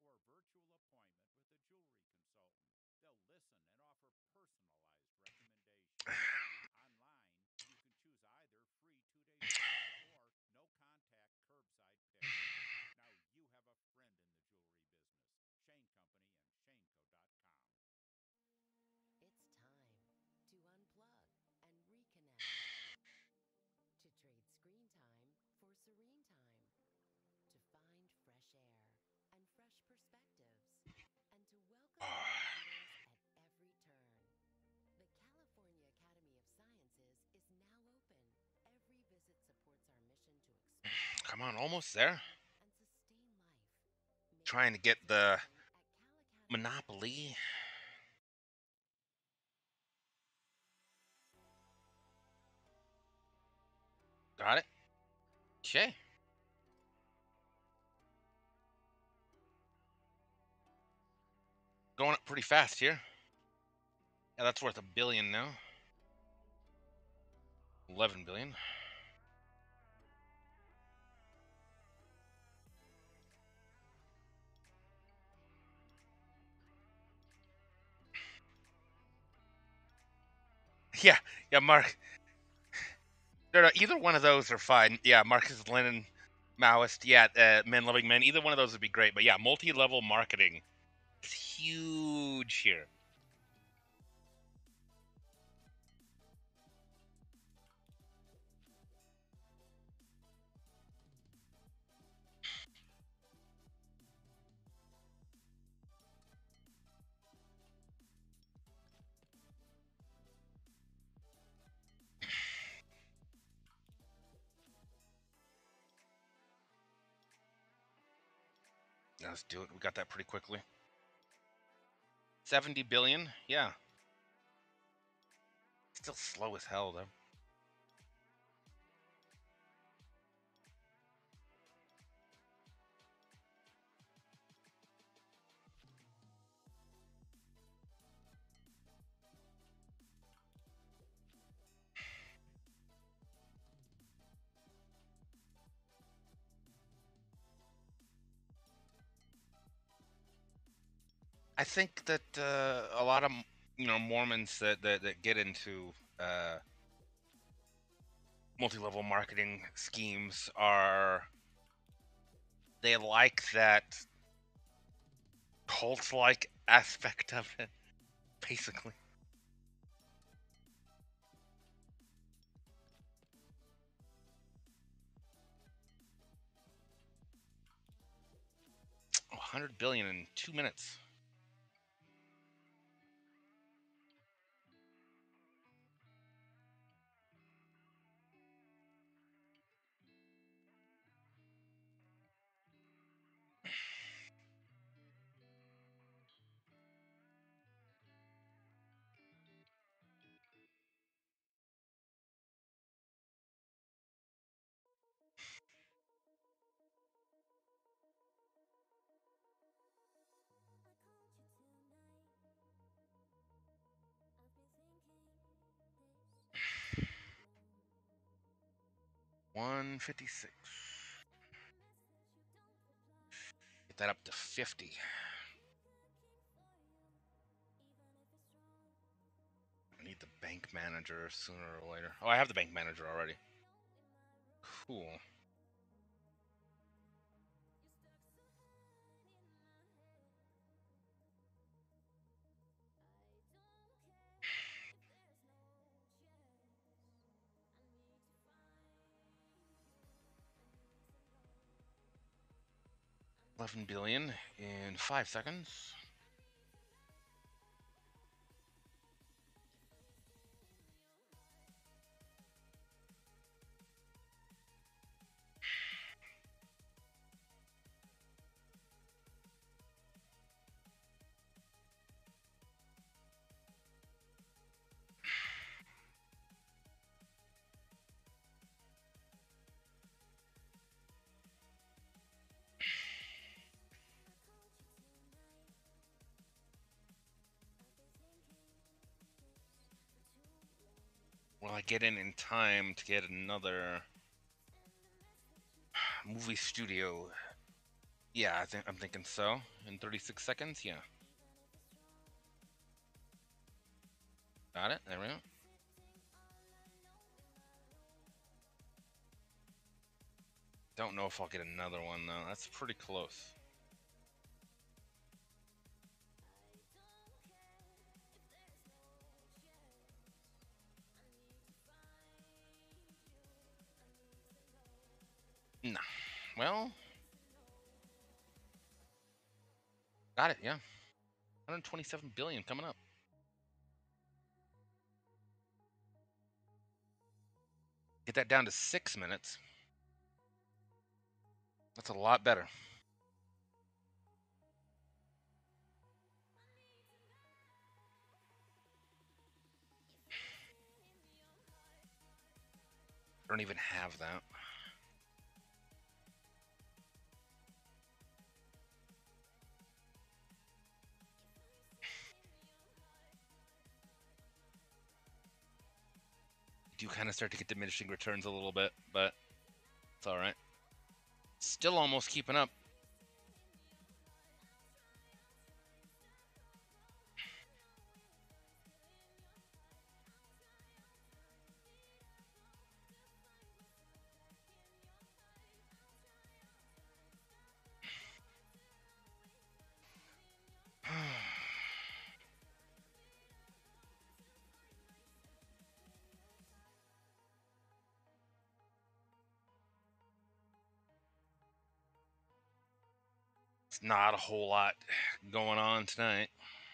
Come on, almost there. Trying to get the monopoly. Got it. Okay. Going up pretty fast here. Yeah, that's worth $1 billion now. 11 billion. Yeah, yeah, Mark. No, either one of those are fine. Yeah, Marcus Lenin, Maoist. Yeah, men loving men. Either one of those would be great. But yeah, multi-level marketing is huge here. Yeah, let's do it. We got that pretty quickly. 70 billion. Yeah. Still slow as hell though. I think that a lot of Mormons that get into multi-level marketing schemes they like that cult-like aspect of it, basically. Oh, 100 billion in 2 minutes. 156. Get that up to 50. I need the bank manager sooner or later. Oh, I have the bank manager already. Cool. $11 billion in 5 seconds. Will I get in time to get another movie studio? Yeah, I'm thinking so. In 36 seconds, yeah. Got it. There we go. Don't know if I'll get another one though. That's pretty close. No. Well, got it. Yeah. 127 billion coming up. Get that down to 6 minutes. That's a lot better. I don't even have that. You do kind of start to get diminishing returns a little bit, but it's all right. Still almost keeping up. It's not a whole lot going on tonight.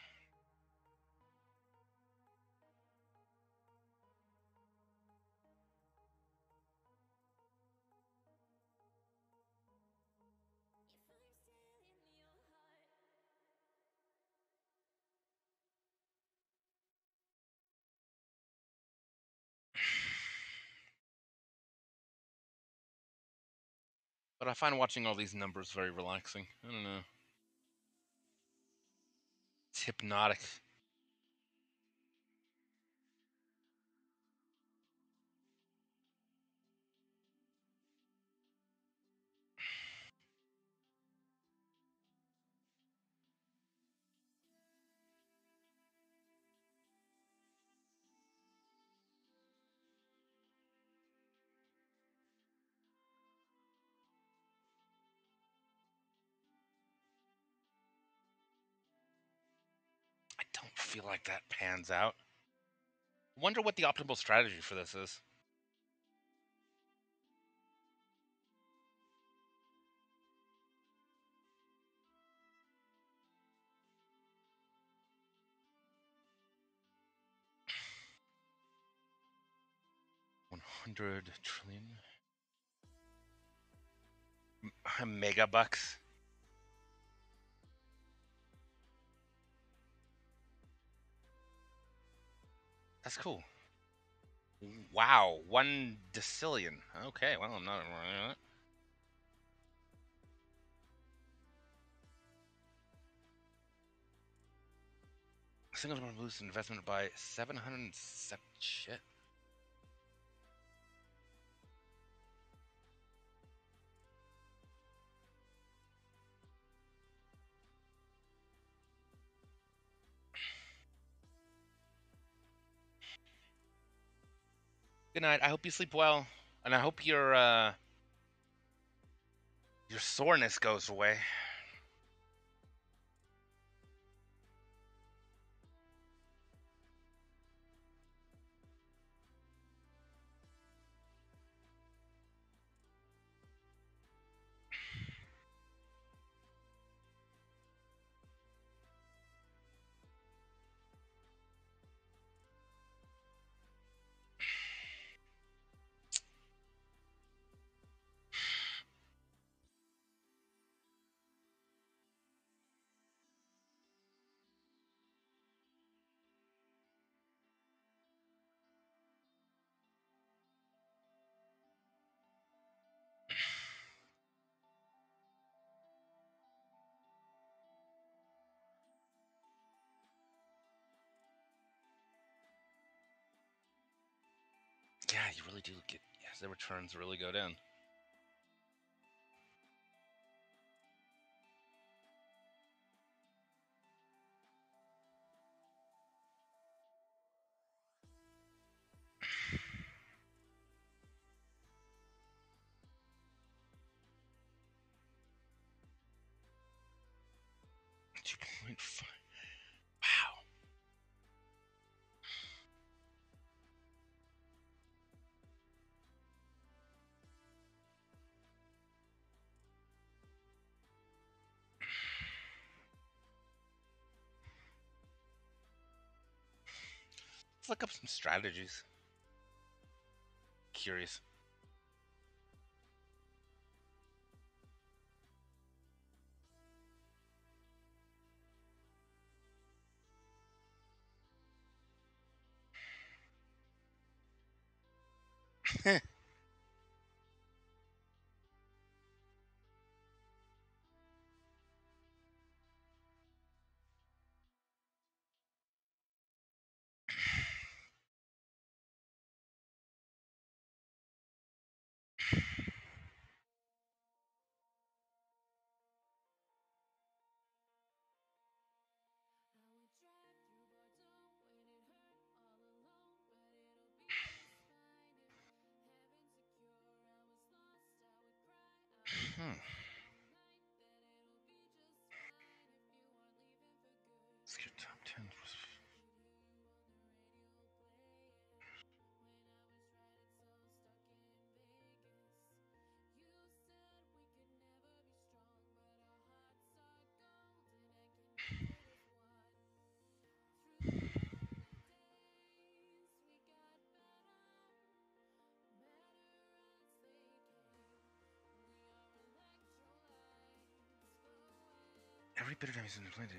But I find watching all these numbers very relaxing. I don't know. It's hypnotic. I don't feel like that pans out. Wonder what the optimal strategy for this is. $100 trillion. Megabucks. That's cool. Wow, 1 decillion. Okay, well, I'm not. Singles want to boost investment by 707. Shit. Good night. I hope you sleep well, and I hope your soreness goes away. Yeah, you really do get. Yes, the returns really go down. Two point five. Wow. Let's look up some strategies. Curious. Hmm. Let's get top 10. Every bit of damage in the play.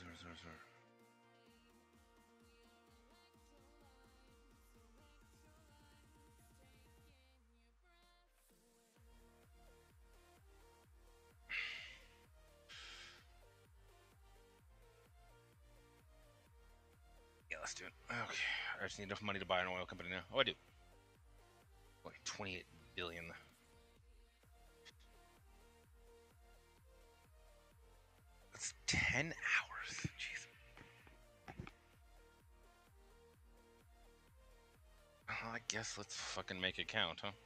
Yeah, let's do it. Okay. I just need enough money to buy an oil company now. Oh, I do. Like 28 billion. That's 10 hours. Jeez. Well, I guess let's fucking make it count, huh?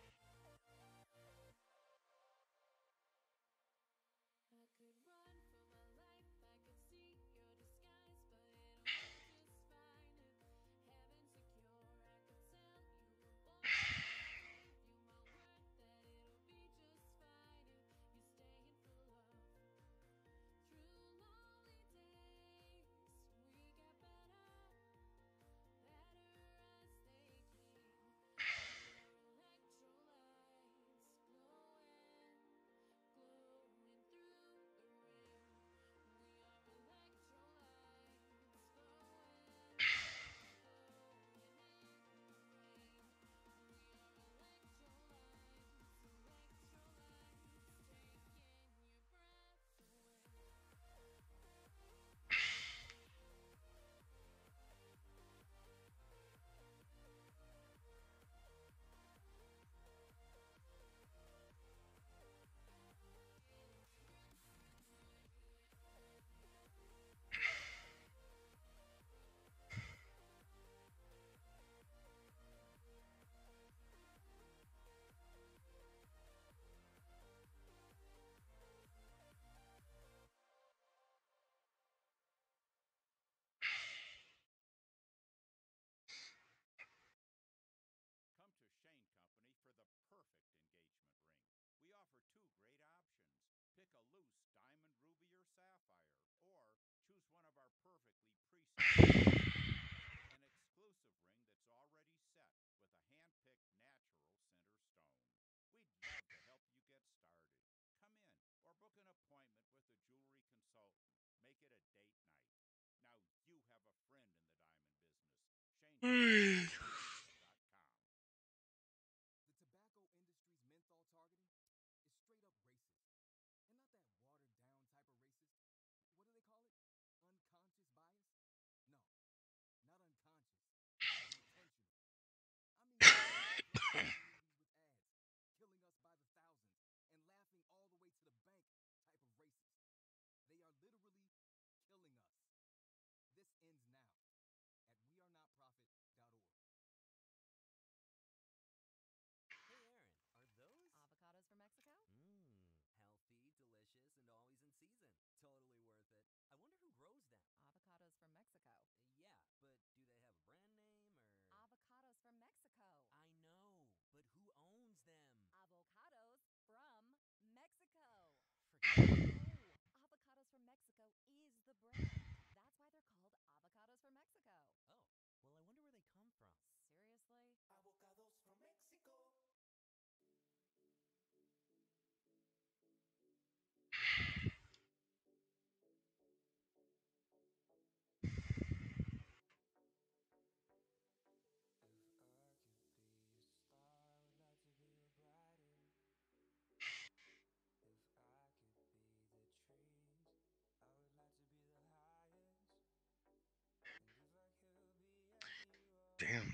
offer two great options. Pick a loose diamond, ruby, or sapphire, or choose one of our perfectly preset rings. An exclusive ring that's already set with a hand-picked natural center stone. We'd love to help you get started. Come in or book an appointment with a jewelry consultant. Make it a date night. Now you have a friend in the diamond business. ShaneDiamond.com. The tobacco industry's menthol targeting is straight up racist. And not that watered down type of racist. What do they call it? Unconscious bias? No, not unconscious. Intentional. I mean, flooding communities with ads, killing us by the thousands, and laughing all the way to the bank type of racist. They are literally killing us. This ends now at wearenotprofit.org. Hey, Aaron, are those Avocados from Mexico? healthy, delicious, and always in season? Totally worth it. I wonder who grows them. Avocados from Mexico. Yeah, but do they have a brand name or? Avocados from Mexico. I know, but who owns them? Avocados from Mexico. Forget it. No, Avocados from Mexico is the brand. That's why they're called Avocados from Mexico. Oh, well, I wonder where they come from. Seriously? Avocados from Mexico. Damn.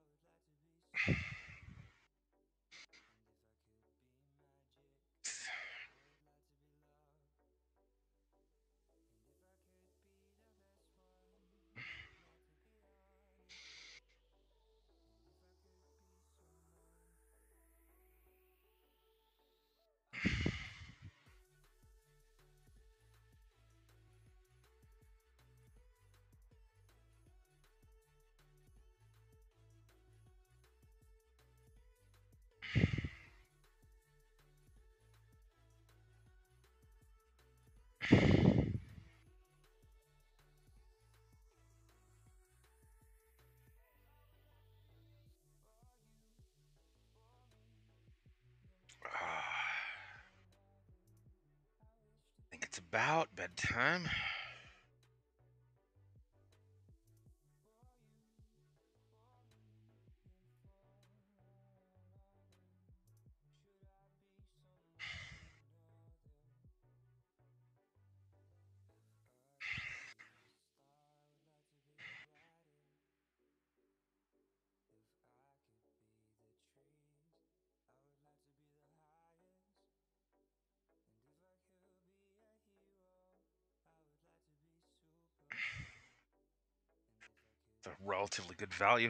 I think it's about bedtime. It's a relatively good value.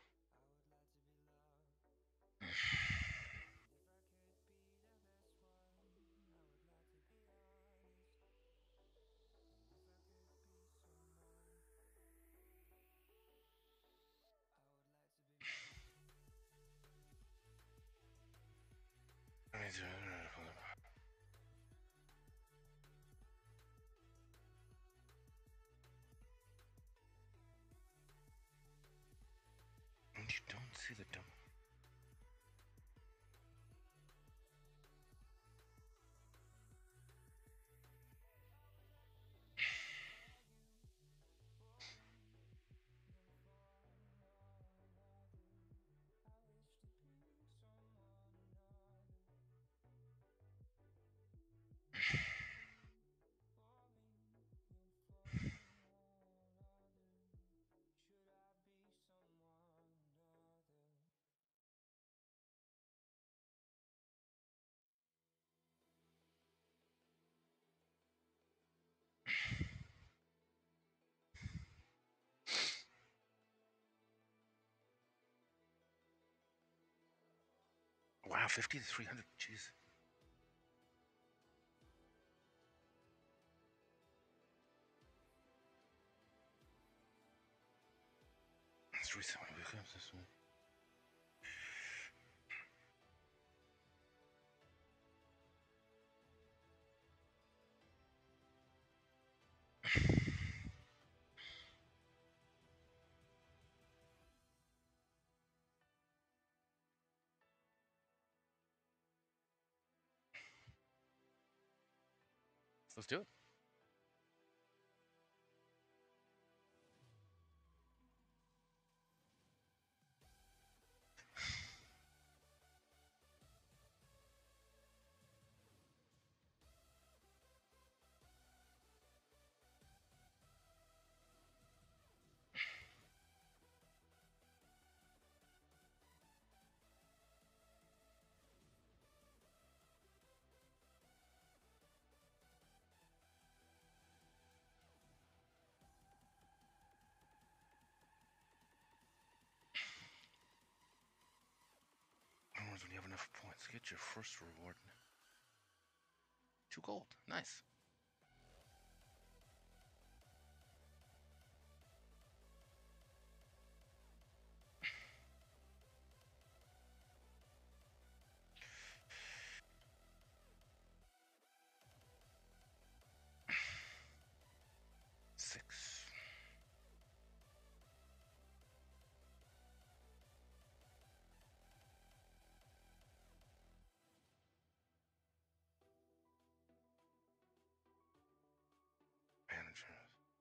And you don't see the dumb. Wow, 50 to 300. Jeez. It's recently becomes this one. Let's do it. When you have enough points, get your first reward. 2 gold. Nice. Six. Manager.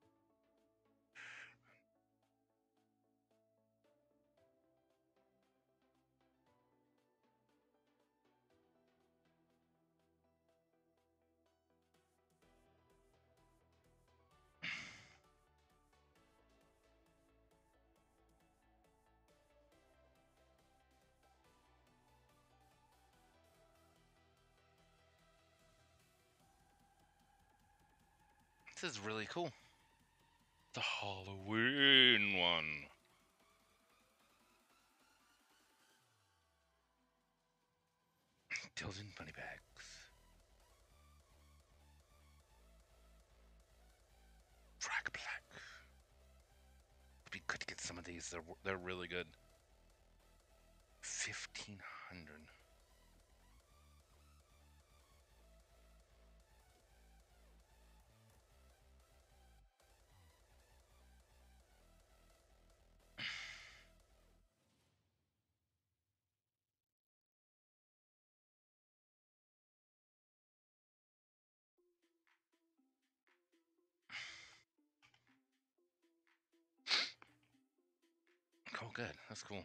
This is really cool. The Halloween one. Tilden bunny bags. Frag black. It'd be good to get some of these. They're really good. 1,500. Oh, good. That's cool.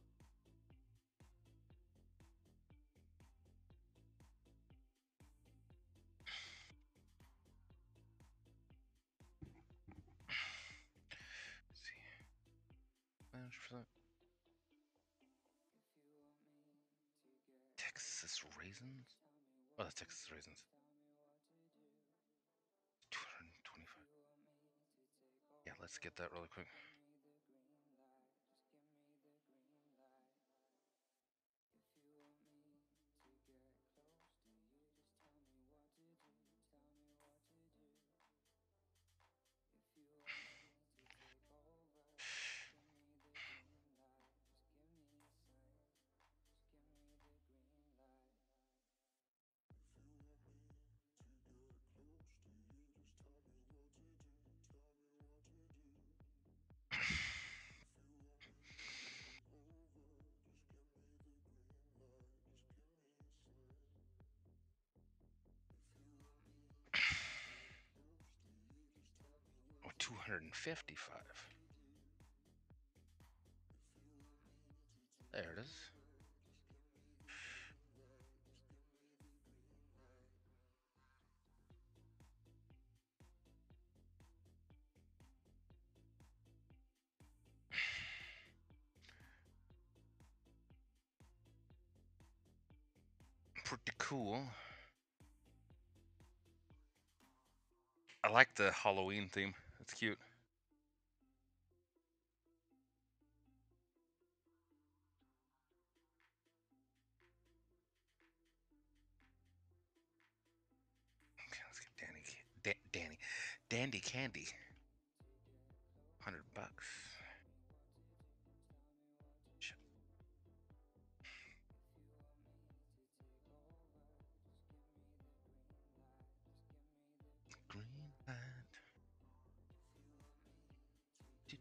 Let's see. Manage for that. Texas raisins? Oh, that's Texas raisins. 225. Yeah, let's get that really quick. Oh, 255. There it is. Pretty cool. I like the Halloween theme. It's cute. Okay, let's get Dandy Candy. $100. Shit. Green light. Do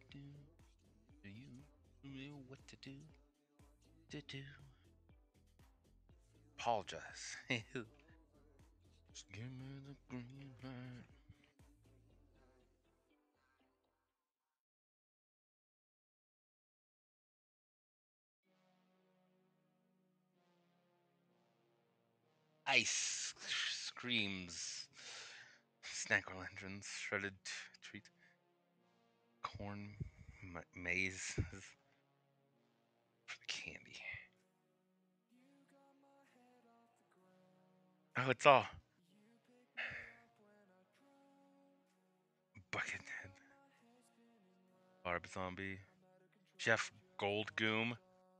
you know what to do? Do. Apologize. Just give me the green light. Ice screams. Snack lanterns, shredded treat, corn, maize for the candy. Oh, it's all Buckethead, Barb Zombie, Jeff Goldgoom.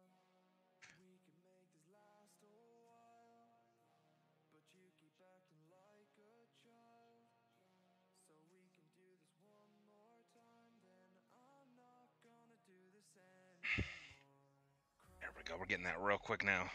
There we go. We're getting that real quick now.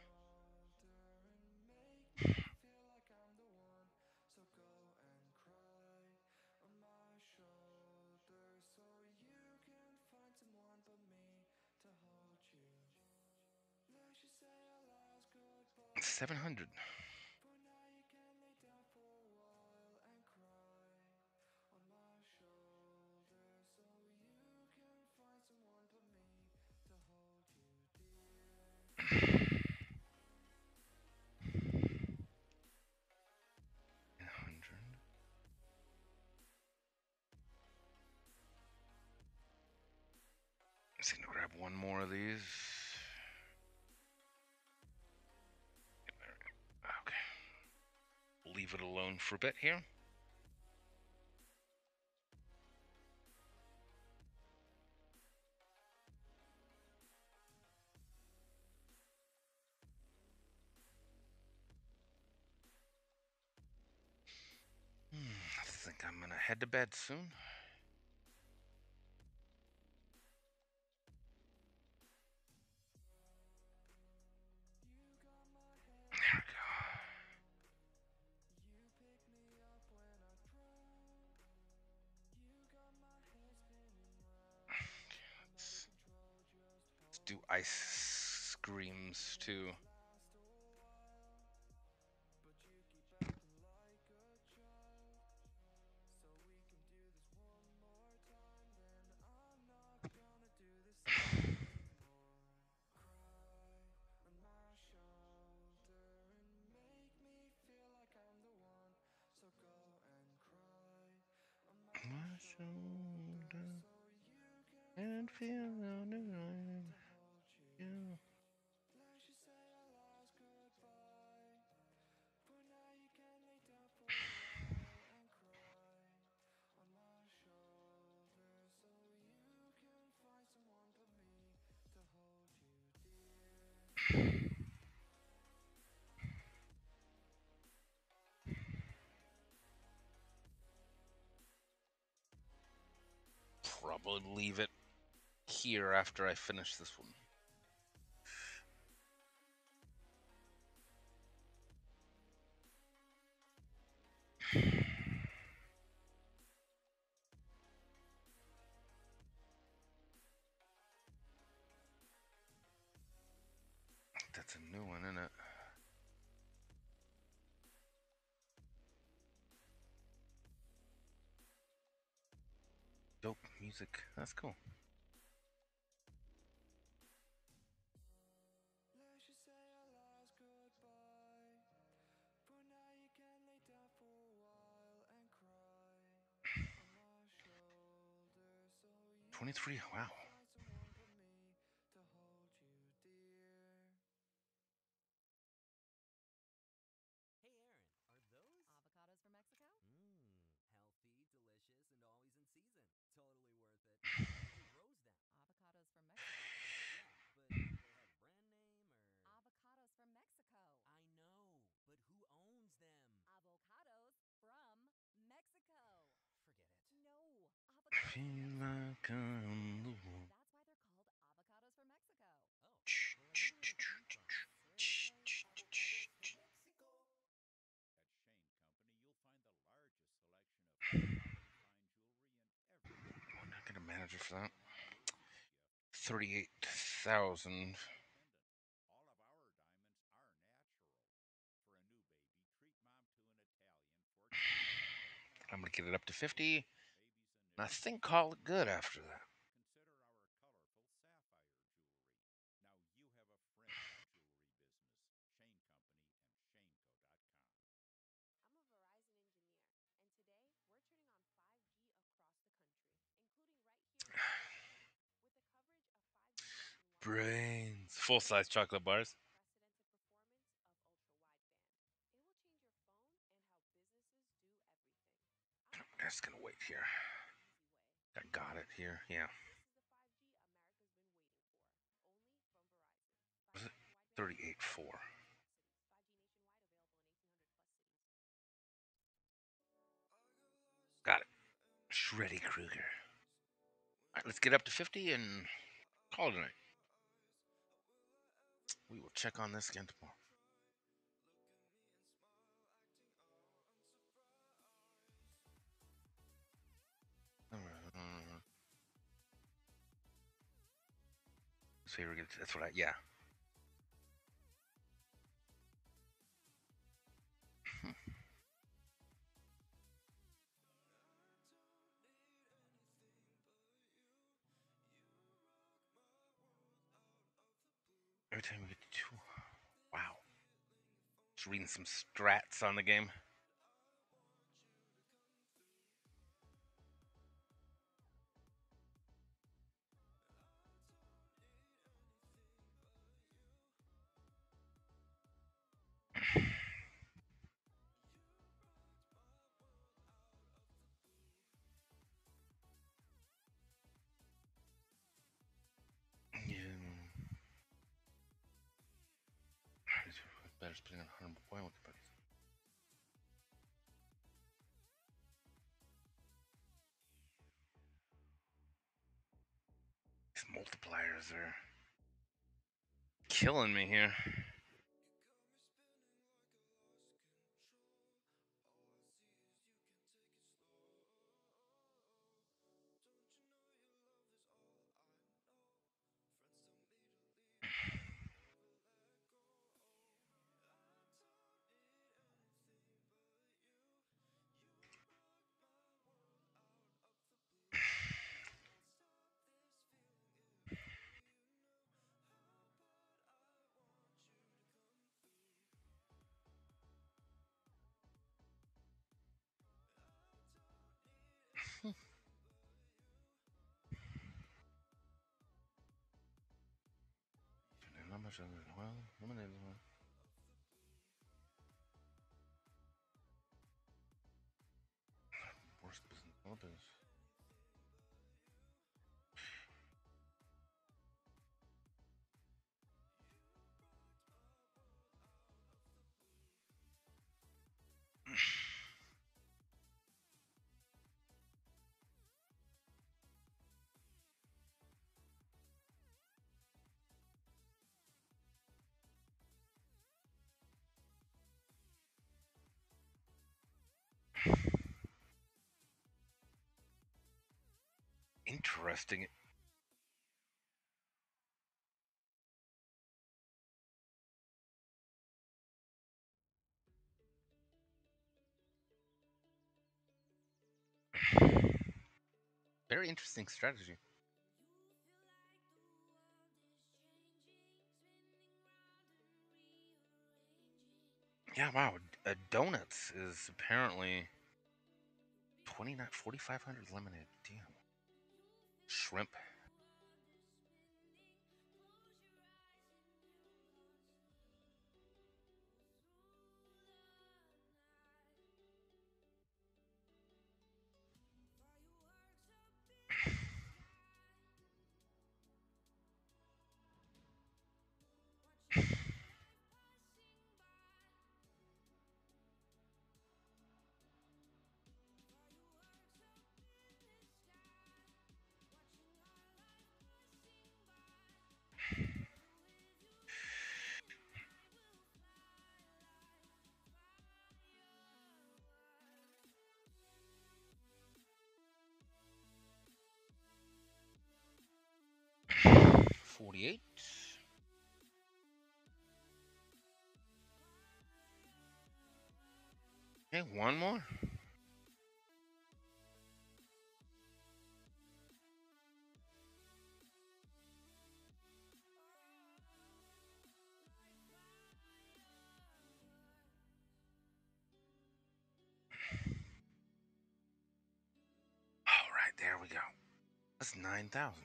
$700. Just gonna grab one more of these. Okay. Leave it alone for a bit here. I think I'm gonna head to bed soon. There we go. Let's do ice screams too. My shoulder and feel no new. Yeah. Probably leave it here after I finish this one. That's a new one, isn't it? Dope music. That's cool. $23. Wow. Hey, Aaron, are those Avocados from Mexico? healthy, delicious, and always in season? Totally worth it. Who grows them? Avocados from Mexico. Yeah, but do they have brand name or? Avocados from Mexico. I know, but who owns them? Avocados from Mexico. Forget it. No, avocados from Feel Mexico. like I'm the one. That's why they're called avocados from Mexico. Oh, well, I wonder where they come from. Avocados from Mexico. At Shane Company, you'll find the largest selection of high-quality fine jewelry in every size. I'm not gonna manage it for that. Your gift. 38,000. All of our diamonds are natural. For a new baby, treat mom to an get it up to 50. And I think call it good after that. Brains. Full-size chocolate bars. I'm just gonna wait here. I got it here. Yeah. Was it 38.4? Got it. Shreddy Krueger. All right, let's get up to 50 and call it a night. We will check on this again tomorrow. So we're gonna. That's what I. Yeah. Every time we get to 2. Wow. Just reading some strats on the game. Yeah. Better spending on 100 point with the buddies. These multipliers are killing me here. Not much of it. Well, eliminated one. Worst business in the biz. Interesting. Very interesting strategy. Yeah, wow. Donuts is apparently 29, 4,500 lemonade. Damn. Shrimp. $48. Okay, one more. there we go. That's 9,000.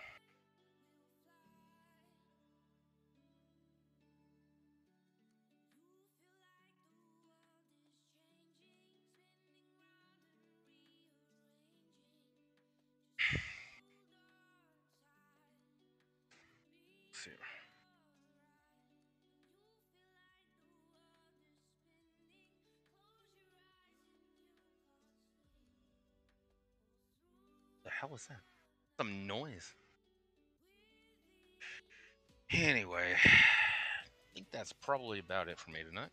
See. The hell was that? Some noise. Anyway, I think that's probably about it for me tonight.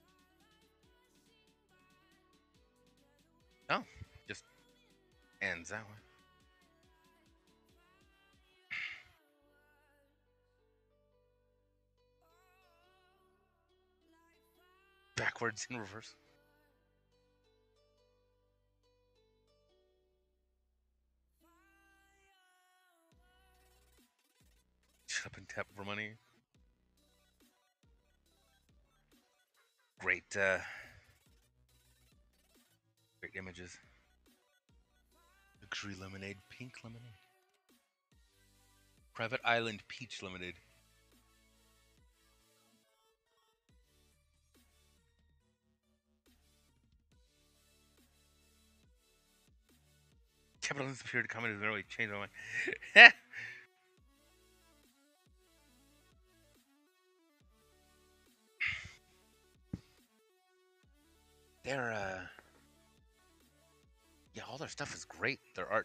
Oh, just ends that way. Backwards in reverse. Shut up and tap for money. Great, great images. Luxury lemonade, pink lemonade. Private Island peach lemonade. Capitalism period comment has really changed my mind. They're yeah, all their stuff is great. Their art.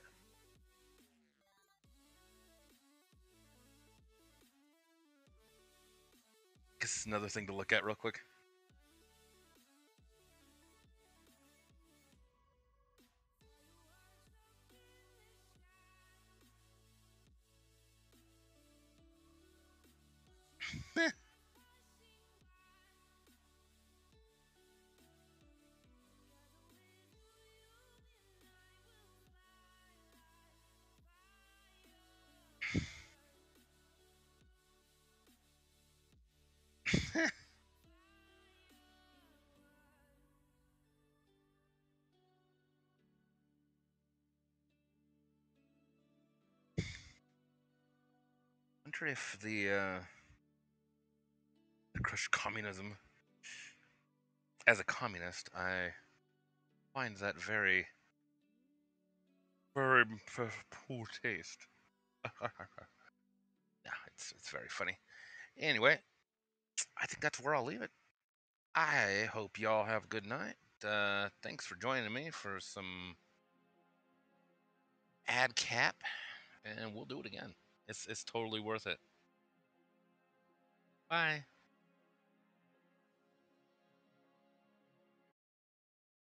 This is another thing to look at real quick. Wonder if the crush communism. As a communist, I find that very, very poor taste. Yeah, it's very funny. Anyway, I think that's where I'll leave it. I hope y'all have a good night. Thanks for joining me for some ad cap, and we'll do it again. It's totally worth it. Bye.